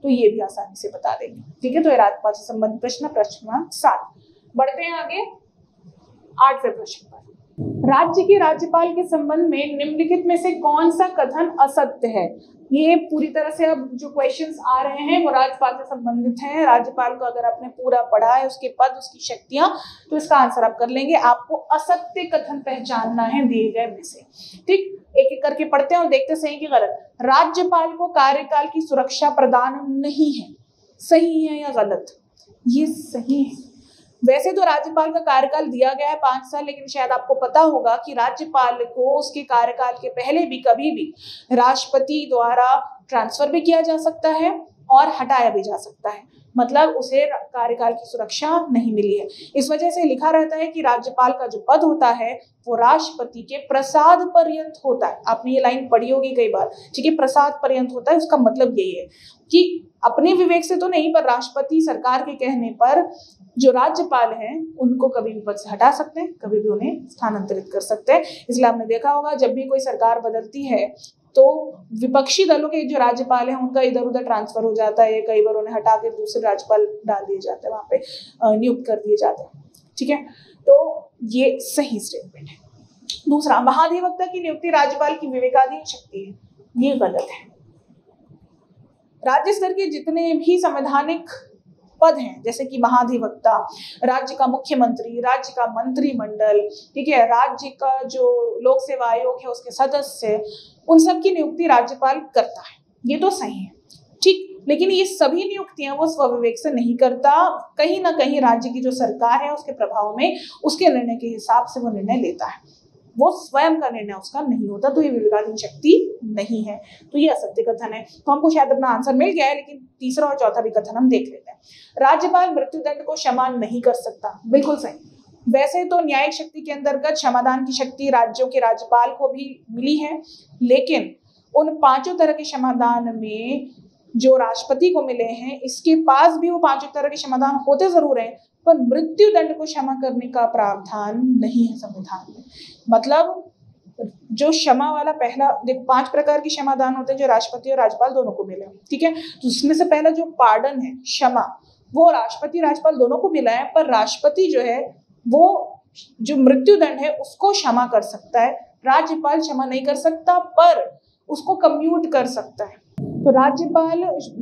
तो ये भी आसानी से बता देंगे। ठीक है, तो ये राज्यपाल से संबंधित प्रश्न प्रश्न क्रमांक सात। बढ़ते हैं आगे आठवें प्रश्न पर। राज्य के राज्यपाल के संबंध में निम्नलिखित में से कौन सा कथन असत्य है? ये पूरी तरह से अब जो क्वेश्चंस आ रहे हैं वो राज्यपाल से संबंधित हैं। राज्यपाल को अगर आपने पूरा पढ़ा है, उसके पद, उसकी शक्तियां, तो इसका आंसर आप कर लेंगे। आपको असत्य कथन पहचानना है दिए गए में से। ठीक, एक एक करके पढ़ते हैं और देखते सही कि गलत। राज्यपाल को कार्यकाल की सुरक्षा प्रदान नहीं है, सही है या गलत? ये सही है। वैसे तो राज्यपाल का कार्यकाल दिया गया है पांच साल, लेकिन शायद आपको पता होगा कि राज्यपाल को उसके कार्यकाल के पहले भी कभी भी राष्ट्रपति द्वारा ट्रांसफर भी किया जा सकता है और हटाया भी जा सकता है। मतलब उसे कार्यकाल की सुरक्षा नहीं मिली है। इस वजह से लिखा रहता है कि राज्यपाल का जो पद होता है वो राष्ट्रपति के प्रसाद पर्यंत होता है। आपने ये लाइन पढ़ी होगी कई बार। ठीक है, प्रसाद पर्यंत होता है, उसका मतलब यही है कि अपने विवेक से तो नहीं, पर राष्ट्रपति सरकार के कहने पर जो राज्यपाल हैं उनको कभी भी पद से हटा सकते हैं, कभी भी उन्हें स्थानांतरित कर सकते हैं। इसलिए आपने देखा होगा जब भी कोई सरकार बदलती है तो विपक्षी दलों के जो राज्यपाल हैं उनका इधर उधर ट्रांसफर हो जाता है, कई बार उन्हें हटा के दूसरे राज्यपाल डाल दिए जाते हैं, वहां पे नियुक्त कर दिए जाते हैं। ठीक है, तो ये सही स्टेटमेंट है। दूसरा, महाधिवक्ता की नियुक्ति राज्यपाल की विवेकाधीन शक्ति है, ये गलत है। राज्य स्तर के जितने भी संवैधानिक पद हैं, जैसे कि महाधिवक्ता, राज्य का मुख्यमंत्री, राज्य का मंत्रिमंडल, ठीक है, राज्य का जो लोक सेवा आयोग है उसके सदस्य, उन सब की नियुक्ति राज्यपाल करता है, ये तो सही है। ठीक, लेकिन ये सभी नियुक्तियां वो स्वविवेक से नहीं करता, कहीं ना कहीं राज्य की जो सरकार है उसके प्रभाव में, उसके निर्णय के हिसाब से वो निर्णय लेता है, वो स्वयं का निर्णय उसका नहीं होता, तो ये विवेकाधीन शक्ति नहीं है। तो ये असत्य कथन है। तो हमको शायद अपना आंसर मिल गया है, लेकिन तीसरा और चौथा भी कथन हम देख लेते हैं। राज्यपाल मृत्युदंड को क्षमा नहीं कर सकता, बिल्कुल सही। वैसे तो न्यायिक शक्ति के अंतर्गत क्षमादान की शक्ति राज्यों के राज्यपाल को भी मिली है, लेकिन उन पांचों तरह के क्षमादान में जो राष्ट्रपति को मिले हैं, इसके पास भी वो पांचों तरह के क्षमादान होते जरूर हैं, पर मृत्यु दंड को क्षमा करने का प्रावधान नहीं है संविधान में। मतलब जो क्षमा वाला पहला, देखो पांच प्रकार के क्षमादान होते हैं जो राष्ट्रपति और राज्यपाल दोनों को मिले, ठीक है, तो उसमें से पहला जो पार्डन है, क्षमा, वो राष्ट्रपति राज्यपाल दोनों को मिला है, पर राष्ट्रपति जो है वो जो मृत्यु दंड है उसको क्षमा कर सकता है, राज्यपाल क्षमा नहीं कर सकता, पर उसको कम्यूट कर सकता है। तो राज्यपाल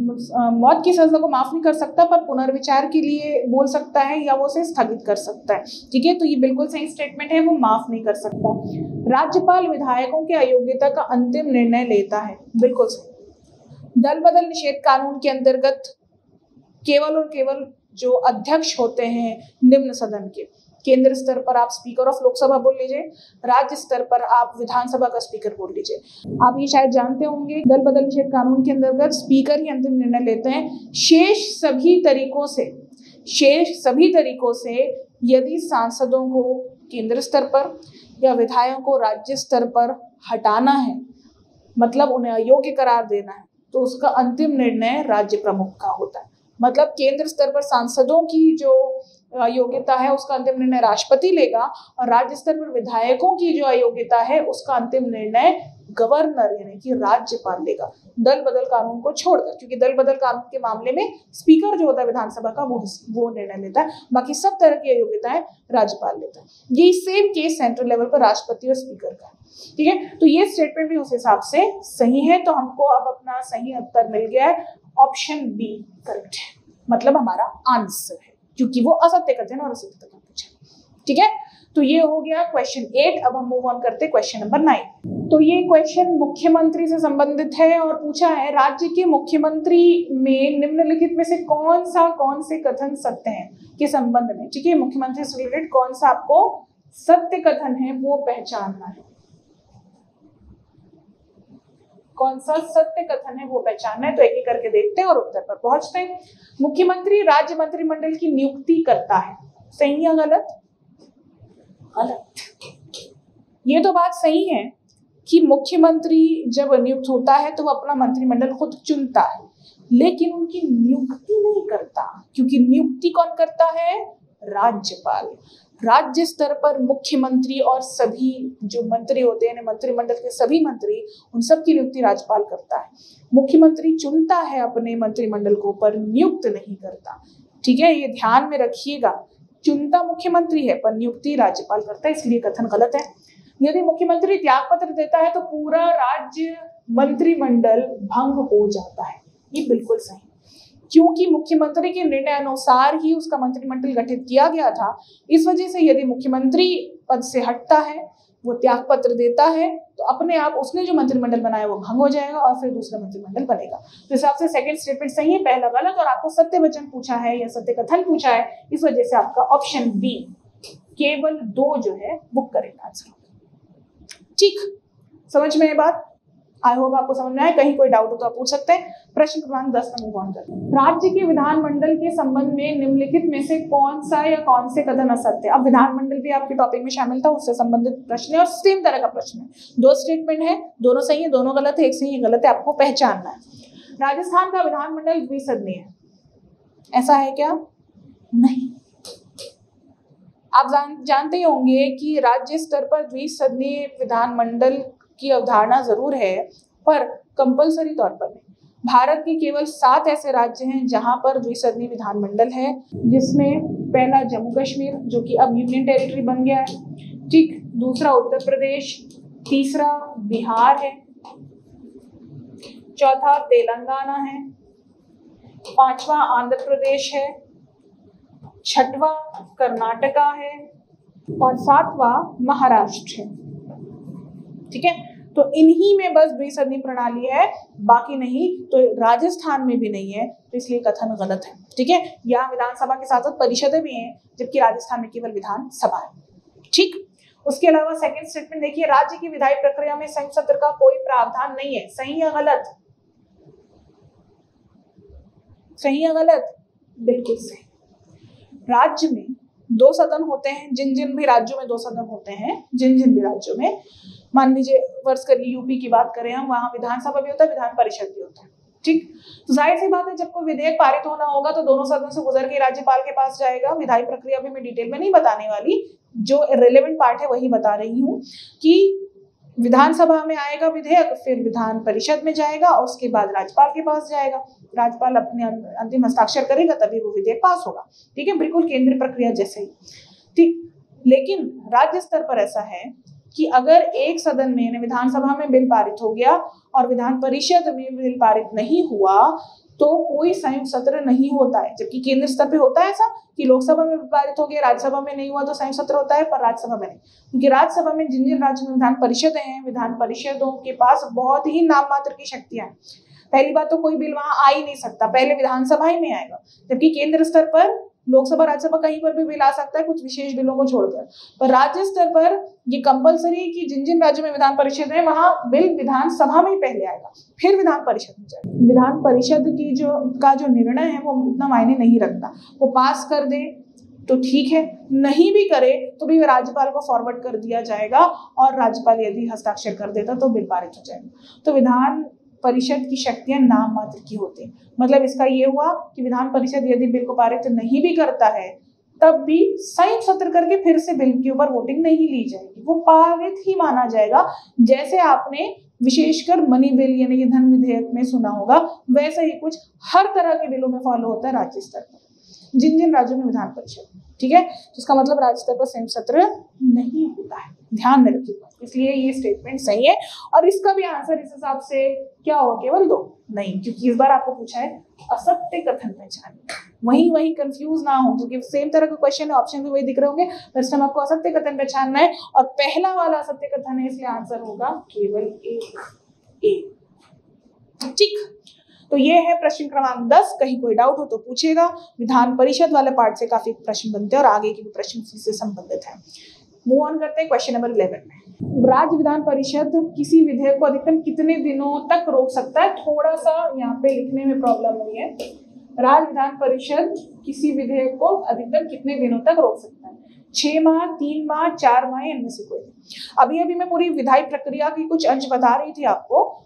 मौत की सजा को माफ नहीं कर सकता, पर पुनर्विचार के लिए बोल सकता है या वो उसे स्थगित कर सकता है। ठीक है, तो ये बिल्कुल सही स्टेटमेंट है, वो माफ नहीं कर सकता। राज्यपाल विधायकों की अयोग्यता का अंतिम निर्णय लेता है, बिल्कुल सही। दल बदल निषेध कानून के अंतर्गत केवल और केवल जो अध्यक्ष होते हैं निम्न सदन के, केंद्र स्तर पर आप स्पीकर ऑफ लोकसभा बोल लीजिए, राज्य स्तर पर आप विधानसभा का स्पीकर बोल लीजिए। आप ये शायद जानते होंगे दल बदल निषेध कानून के अंतर्गत स्पीकर ही अंतिम निर्णय लेते हैं। शेष सभी तरीकों से शेष सभी तरीकों से यदि सांसदों को केंद्र स्तर पर या विधायकों को राज्य स्तर पर हटाना है, मतलब उन्हें अयोग्य करार देना है, तो उसका अंतिम निर्णय राज्य प्रमुख का होता है। मतलब केंद्र स्तर पर सांसदों की जो अयोग्यता है उसका अंतिम निर्णय राष्ट्रपति लेगा, और राज्य स्तर पर विधायकों की जो अयोग्यता है उसका अंतिम निर्णय गवर्नर यानी कि राज्यपाल लेगा, दल बदल कानून को छोड़कर, क्योंकि दल बदल कानून के मामले में स्पीकर जो होता है विधानसभा का वो वो निर्णय लेता है, बाकी सब तरह की अयोग्यताएं राज्यपाल लेता है। ये सेम केस सेंट्रल लेवल पर राष्ट्रपति और स्पीकर का, ठीक है। तो ये स्टेटमेंट भी उस हिसाब से सही है। तो हमको अब अपना सही उत्तर मिल गया है, ऑप्शन बी करेक्ट है, मतलब हमारा आंसर है, क्योंकि वो असत्य कथन और असत्य कथन पूछा। ठीक है, तो ये हो गया क्वेश्चन एट। अब हम मूव ऑन करते हैं क्वेश्चन नंबर नाइन। तो ये क्वेश्चन मुख्यमंत्री से संबंधित है और पूछा है राज्य के मुख्यमंत्री में निम्नलिखित में से कौन सा कौन से कथन सत्य हैं के संबंध में। ठीक है, मुख्यमंत्री से रिलेटेड कौन सा आपको सत्य कथन है वो पहचानना है, कौन सा सत्य कथन है वो पहचानना है। तो एक एक करके देखते हैं और उत्तर पर पहुंचते हैं। मुख्यमंत्री राज्य मंत्रिमंडल की नियुक्ति करता है, सही या गलत? गलत। ये तो बात सही है कि मुख्यमंत्री जब नियुक्त होता है तो वो अपना मंत्रिमंडल खुद चुनता है, लेकिन उनकी नियुक्ति नहीं करता, क्योंकि नियुक्ति कौन करता है? राज्यपाल। राज्य स्तर पर मुख्यमंत्री और सभी जो मंत्री होते हैं, मंत्रिमंडल के सभी मंत्री, उन सब की नियुक्ति राज्यपाल करता है। मुख्यमंत्री चुनता है अपने मंत्रिमंडल को, पर नियुक्त नहीं करता। ठीक है, ये ध्यान में रखिएगा। चुनता मुख्यमंत्री है पर नियुक्ति राज्यपाल करता है, इसलिए कथन गलत है। यदि मुख्यमंत्री त्याग पत्र देता है तो पूरा राज्य मंत्रिमंडल भंग हो जाता है, ये बिल्कुल सही, क्योंकि मुख्यमंत्री के निर्णय अनुसार ही उसका मंत्रिमंडल गठित किया गया था। इस वजह से यदि मुख्यमंत्री पद से हटता है, वो त्याग पत्र देता है, तो अपने आप उसने जो मंत्रिमंडल बनाया वो भंग हो जाएगा और फिर दूसरा मंत्रिमंडल बनेगा। तो हिसाब से सेकंड स्टेटमेंट सही है, पहला गलत। और आपको सत्य वचन पूछा है या सत्य कथन पूछा है, इस वजह से आपका ऑप्शन बी केवल दो जो है वो करेक्ट आंसर। ठीक, समझ में ये बात? आई होप आपको समझ में आए। कहीं कोई डाउट हो तो आप पूछ सकते हैं। प्रश्न क्रमांक दस में मूव ऑन करते हैं। राज्य के विधानमंडल के संबंध में निम्नलिखित में से कौन सा या कौन से कथन असत्य है? अब विधानमंडल भी आपके टॉपिक में शामिल था, उससे संबंधित प्रश्न है और सेम तरह का प्रश्न है। दो स्टेटमेंट है, दोनों सही है, दोनों गलत है, एक सही है, गलत है, आपको पहचानना है। राजस्थान का विधानमंडल द्विसदनीय है, ऐसा है क्या? नहीं। आप जान, जानते ही होंगे कि राज्य स्तर पर द्विसदनीय विधानमंडल की अवधारणा जरूर है, पर कंपलसरी तौर पर नहीं। भारत के केवल सात ऐसे राज्य हैं जहां पर द्विसदनीय विधानमंडल है, जिसमें पहला जम्मू कश्मीर जो कि अब यूनियन टेरिटरी बन गया है, ठीक, दूसरा उत्तर प्रदेश, तीसरा बिहार है, चौथा तेलंगाना है, पांचवा आंध्र प्रदेश है, छठवां कर्नाटका है और सातवां महाराष्ट्र है। ठीक है, तो इन्हीं में बस द्विसदनीय प्रणाली है, बाकी नहीं। तो राजस्थान में भी नहीं है, तो इसलिए कथन गलत है। ठीक है, यहाँ विधानसभा के साथ साथ परिषदें भी हैं, जबकि राजस्थान में केवल विधानसभा है। ठीक, उसके अलावा सेकंड स्टेटमेंट देखिए, राज्य की विधायी प्रक्रिया में संयुक्त सत्र का कोई प्रावधान नहीं है। सही या गलत? सही या गलत? बिल्कुल सही। राज्य में दो सदन होते हैं, जिन जिन भी राज्यों में दो सदन होते हैं, जिन जिन भी राज्यों में, मान लीजिए वर्ष करिए यूपी की बात करें हम, वहां विधानसभा भी होता है, विधान परिषद भी होता है। ठीक, तो जाहिर सी बात है जब कोई विधेयक पारित होना होगा तो दोनों सदनों से गुजर के राज्यपाल के पास जाएगा। विधायी प्रक्रिया भी मैं डिटेल में नहीं बताने वाली, जो रिलेवेंट पार्ट है वही बता रही हूँ कि विधानसभा में आएगा विधेयक, फिर विधान परिषद में जाएगा और उसके बाद राज्यपाल के पास जाएगा। राज्यपाल अपने अंतिम हस्ताक्षर करेगा तभी वो विधेयक पास होगा। ठीक है, बिल्कुल केंद्रीय प्रक्रिया जैसे ही। ठीक, लेकिन राज्य स्तर पर ऐसा है कि अगर एक सदन में यानी विधानसभा में बिल पारित हो गया और विधान परिषद में बिल पारित नहीं हुआ तो कोई संयुक्त सत्र नहीं होता है। जबकि केंद्र स्तर पे होता है ऐसा कि लोकसभा में पारित हो गया, राज्यसभा में नहीं हुआ तो संयुक्त सत्र होता है, पर राज्यसभा में नहीं। क्योंकि राज्यसभा में जिन जिन राज्यों में विधान परिषदें हैं, विधान परिषदों के पास बहुत ही नाम मात्र की शक्तियां हैं। पहली बात तो कोई बिल वहां आ ही नहीं सकता, पहले विधानसभा ही में आएगा। जबकि केंद्र स्तर पर लोकसभा राज्यसभा कहीं पर भी बिल आ सकता है, कुछ विशेष बिलों को छोड़कर। पर राज्य स्तर पर ये कंपलसरी कि जिन जिन राज्यों में विधान परिषद है वहां बिल विधानसभा में ही पहले आएगा, फिर विधान परिषद में जाएगा। विधान परिषद की जो का जो निर्णय है वो उतना मायने नहीं रखता। वो पास कर दे तो ठीक है, नहीं भी करे तो भी राज्यपाल को फॉरवर्ड कर दिया जाएगा और राज्यपाल यदि हस्ताक्षर कर देता तो बिल पारित हो जाएगा। तो विधान परिषद की शक्तियां नाम मात्र की होती हैं। मतलब इसका ये हुआ कि विधान परिषद यदि बिल को पारित नहीं भी करता है तब भी संयुक्त सत्र करके फिर से बिल के ऊपर वोटिंग नहीं ली जाएगी, वो पारित ही माना जाएगा। जैसे आपने विशेषकर मनी बिल यानी धन विधेयक में सुना होगा, वैसे ही कुछ हर तरह के बिलों में फॉलो होता है राज्य स्तर पर, जिन जिन राज्यों में विधान परिषद। ठीक है, तो इसका मतलब राज्य स्तर पर संयुक्त सत्र नहीं होता है, ध्यान में रखिएगा। इसलिए ये स्टेटमेंट सही है और इसका भी आंसर इस हिसाब से क्या हो, केवल दो नहीं, क्योंकि इस बार आपको पूछा है असत्य कथन पहचान। वही वही कंफ्यूज ना हो, क्योंकि सेम तरह का क्वेश्चन है, ऑप्शन भी वही दिख रहे होंगे। इस टाइम आपको असत्य कथन पहचानना है और पहला वाला असत्य कथन है, इसलिए आंसर होगा केवल एक ए। ठीक, तो ये है प्रश्न क्रमांक दस। कहीं कोई डाउट हो तो पूछेगा। विधान परिषद वाले पार्ट से काफी प्रश्न बनते हैं और आगे के भी प्रश्न से संबंधित है। मूव ऑन करते हैं क्वेश्चन नंबर इलेवन में। राज्य विधान परिषद किसी विधेयक को अधिकतम कितने दिनों तक रोक सकता है? थोड़ा सा यहाँ पे लिखने में प्रॉब्लम हुई है। राज्य विधान परिषद किसी विधेयक को अधिकतम कितने दिनों तक रोक सकता है? छह माह, तीन माह, चार माह, इनमें से कोई। अभी अभी मैं पूरी विधायी प्रक्रिया की कुछ अंश बता रही थी आपको,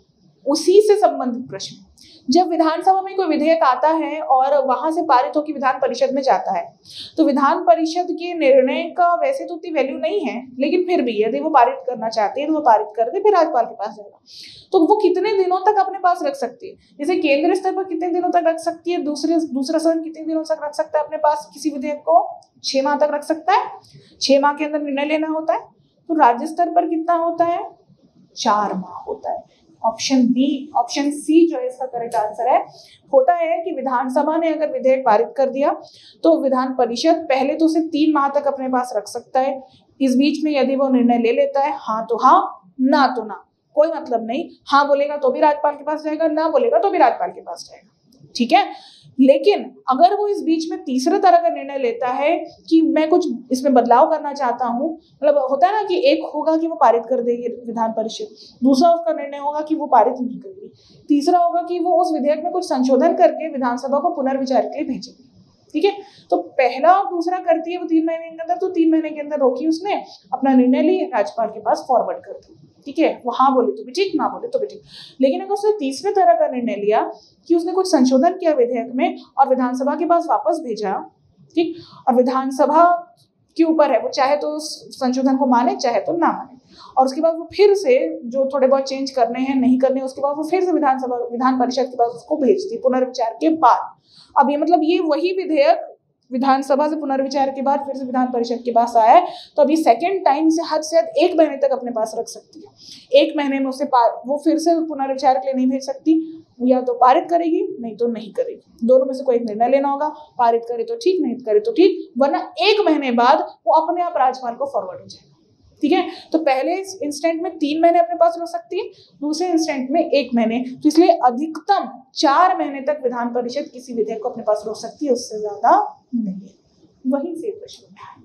उसी से संबंधित प्रश्न। जब विधानसभा में कोई विधेयक आता है और वहां से पारित होकर विधान परिषद में जाता है, तो विधान परिषद के निर्णय का वैसे तो उतनी वैल्यू नहीं है, लेकिन फिर भी यदि वो पारित करना चाहते हैं तो वो पारित कर दे, फिर राज्यपाल के पास जाएगा। तो वो कितने दिनों तक अपने पास रख सकती है? जैसे केंद्र स्तर पर कितने दिनों तक रख सकती है, दूसरे दूसरा सदन कितने दिनों तक रख सकता है अपने पास किसी विधेयक को? छह माह तक रख सकता है। छह माह के अंदर निर्णय लेना होता है। तो राज्य स्तर पर कितना होता है? चार माह होता है। ऑप्शन बी, ऑप्शन सी जो है इसका करेक्ट आंसर है। होता है कि विधानसभा ने अगर विधेयक पारित कर दिया तो विधान परिषद पहले तो उसे तीन माह तक अपने पास रख सकता है। इस बीच में यदि वो निर्णय ले लेता है, हाँ तो हाँ, ना तो ना, कोई मतलब नहीं। हाँ बोलेगा तो भी राज्यपाल के पास जाएगा, ना बोलेगा तो भी राज्यपाल के पास जाएगा, ठीक है। लेकिन अगर वो इस बीच में तीसरे तरह का निर्णय लेता है कि मैं कुछ इसमें बदलाव करना चाहता हूँ, मतलब होता है ना कि एक होगा कि वो पारित कर देगी विधान परिषद, दूसरा उसका निर्णय होगा कि वो पारित नहीं करेगी, तीसरा होगा कि वो उस विधेयक में कुछ संशोधन करके विधानसभा को पुनर्विचार के लिए भेजेगी, ठीक है। तो पहला और दूसरा करती है वो तीन महीने के अंदर, तो तीन महीने के अंदर रोकी उसने, अपना निर्णय लिए, राज्यपाल के पास फॉरवर्ड कर दी, ठीक है। वो हाँ बोले तो भी ठीक, ना बोले तो भी ठीक। लेकिन अगर उसने तीसरे तरह का निर्णय लिया कि उसने कुछ संशोधन किया विधेयक में और विधानसभा के पास वापस भेजा, ठीक, और विधानसभा के ऊपर है, वो चाहे तो उस संशोधन को माने चाहे तो ना माने, और उसके बाद वो फिर से जो थोड़े बहुत चेंज करने हैं नहीं करने, उसके बाद वो फिर से विधानसभा विधान परिषद के पास उसको भेजती पुनर्विचार के बाद। अब ये मतलब ये वही विधेयक विधानसभा से पुनर्विचार के बाद फिर से विधान परिषद के पास आया है, तो अभी सेकंड टाइम इसे हद से हद एक महीने तक अपने पास रख सकती है। एक महीने में उसे वो फिर से पुनर्विचार के लिए नहीं भेज सकती, या तो पारित करेगी नहीं तो नहीं करेगी, दोनों में से कोई एक निर्णय लेना होगा। पारित करे तो ठीक, नहीं करे तो ठीक, वरना एक महीने बाद वो अपने आप राज्यपाल को फॉरवर्ड हो जाएगा, ठीक है। तो पहले इंस्टेंट में तीन महीने अपने पास रख सकती है, दूसरे इंस्टेंट में एक महीने, तो इसलिए अधिकतम चार महीने तक विधान परिषद किसी विधेयक को अपने पास रोक सकती है, उससे ज्यादा नहीं। वही से प्रश्न है,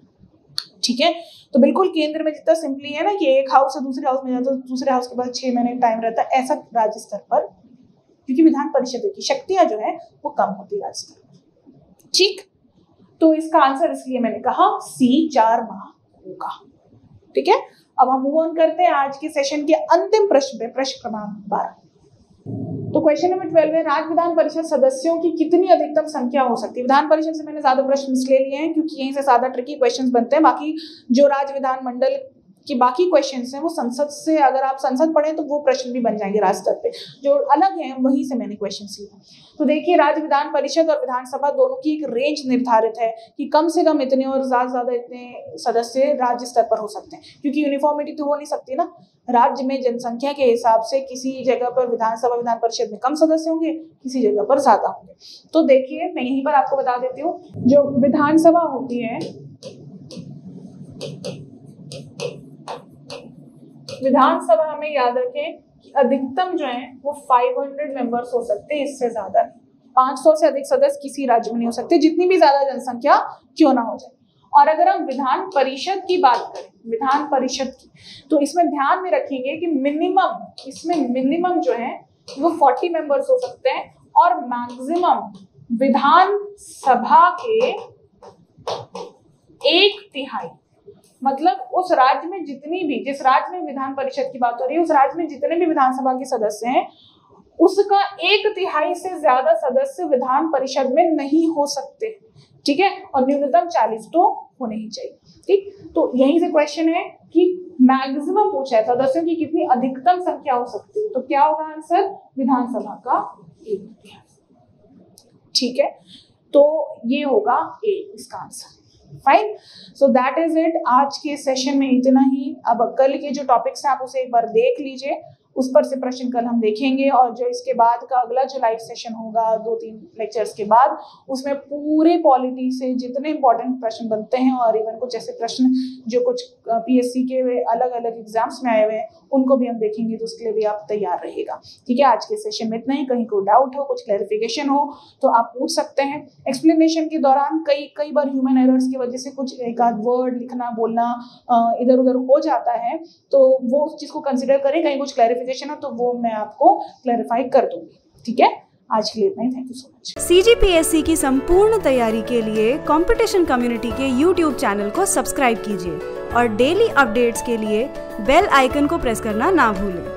ठीक है। तो बिल्कुल केंद्र में जितना सिंपली है ना कि एक हाउस से दूसरे हाउस में जाता है, दूसरे हाउस के बाद छह महीने टाइम रहता है, ऐसा राज्य स्तर पर, क्योंकि विधान परिषद की शक्तियां जो है वो कम होती है राज्य स्तर पर, ठीक। तो इसका आंसर इसलिए मैंने कहा सी, चार माह होगा, ठीक है। अब हम मूव ऑन करते हैं आज के सेशन के अंतिम प्रश्न पे, प्रश्न क्रमांक बारह। तो क्वेश्चन नंबर ट्वेल्व है, राज्य विधान परिषद सदस्यों की कितनी अधिकतम संख्या हो सकती है? विधान परिषद से मैंने ज्यादा प्रश्न इसलिए लिए हैं क्योंकि यहीं से ज्यादा ट्रिकी क्वेश्चंस बनते हैं। बाकी जो राज्य विधान मंडल कि बाकी क्वेश्चंस हैं वो संसद से, अगर आप संसद पढ़ें तो वो प्रश्न भी बन जाएंगे राज्य स्तर पे, जो अलग हैं वहीं से मैंने क्वेश्चंस लिए। तो देखिए, राज्य विधान परिषद और विधानसभा दोनों की एक रेंज निर्धारित है कि कम से कम इतने और ज्यादा ज्यादा इतने सदस्य राज्य स्तर पर हो सकते हैं, क्योंकि यूनिफॉर्मिटी तो हो नहीं सकती ना। राज्य में जनसंख्या के हिसाब से किसी जगह पर विधानसभा विधान परिषद में कम सदस्य होंगे, किसी जगह पर ज्यादा होंगे। तो देखिए, मैं यहीं पर आपको बता देती हूँ, जो विधानसभा होती है, विधानसभा हमें याद रखें कि अधिकतम जो है वो पाँच सौ मेंबर्स हो सकते हैं, इससे ज्यादा पाँच सौ से अधिक सदस्य किसी राज्य में नहीं हो सकते, जितनी भी ज्यादा जनसंख्या क्यों ना हो जाए। और अगर हम विधान परिषद की बात करें, विधान परिषद की, तो इसमें ध्यान में रखेंगे कि मिनिमम, इसमें मिनिमम जो है वो चालीस मेंबर्स हो सकते हैं, और मैक्सिमम विधान सभा के एक तिहाई, मतलब उस राज्य में जितनी भी, जिस राज्य में विधान परिषद की बात हो रही है, उस राज्य में जितने भी विधानसभा के सदस्य हैं, उसका एक तिहाई से ज्यादा सदस्य विधान परिषद में नहीं हो सकते, ठीक है। और न्यूनतम चालीस तो होने ही चाहिए, ठीक। तो यहीं से क्वेश्चन है कि मैक्सिमम पूछा है सदस्यों की कितनी अधिकतम संख्या हो सकती है, तो क्या होगा आंसर? विधानसभा का एक तिहाई, ठीक है। तो ये होगा ए इसका answer. Fine, so that is it. आज के सेशन में इतना ही। अब कल के जो टॉपिक्स हैं आप उसे एक बार देख लीजिए, उस पर से प्रश्न कल हम देखेंगे, और जो इसके बाद का अगला जो लाइव सेशन होगा दो तीन लेक्चर्स के बाद, उसमें पूरे पॉलिटी से जितने इंपॉर्टेंट प्रश्न बनते हैं, और इवन कुछ ऐसे प्रश्न जो कुछ पीएससी के अलग अलग एग्जाम्स में आए हुए हैं, उनको भी हम देखेंगे, तो उसके लिए भी आप तैयार रहेगा, ठीक है। आज के सेशन में इतना ही। कहीं कोई डाउट हो, कुछ क्लैरिफिकेशन हो तो आप पूछ सकते हैं। एक्सप्लेनेशन के दौरान कई कई बार ह्यूमन एरर्स की वजह से कुछ एक आध वर्ड लिखना बोलना इधर उधर हो जाता है, तो वो उस चीज को कंसिडर करें। कहीं कुछ क्लैरिफिकेशन हो तो वो मैं आपको क्लैरिफाई कर दूंगी, ठीक है। आज के लिए इतना ही। Thank you so much. CGPSC की संपूर्ण तैयारी के लिए कंपटीशन कम्युनिटी के यूट्यूब चैनल को सब्सक्राइब कीजिए और डेली अपडेट्स के लिए बेल आइकन को प्रेस करना ना भूलें।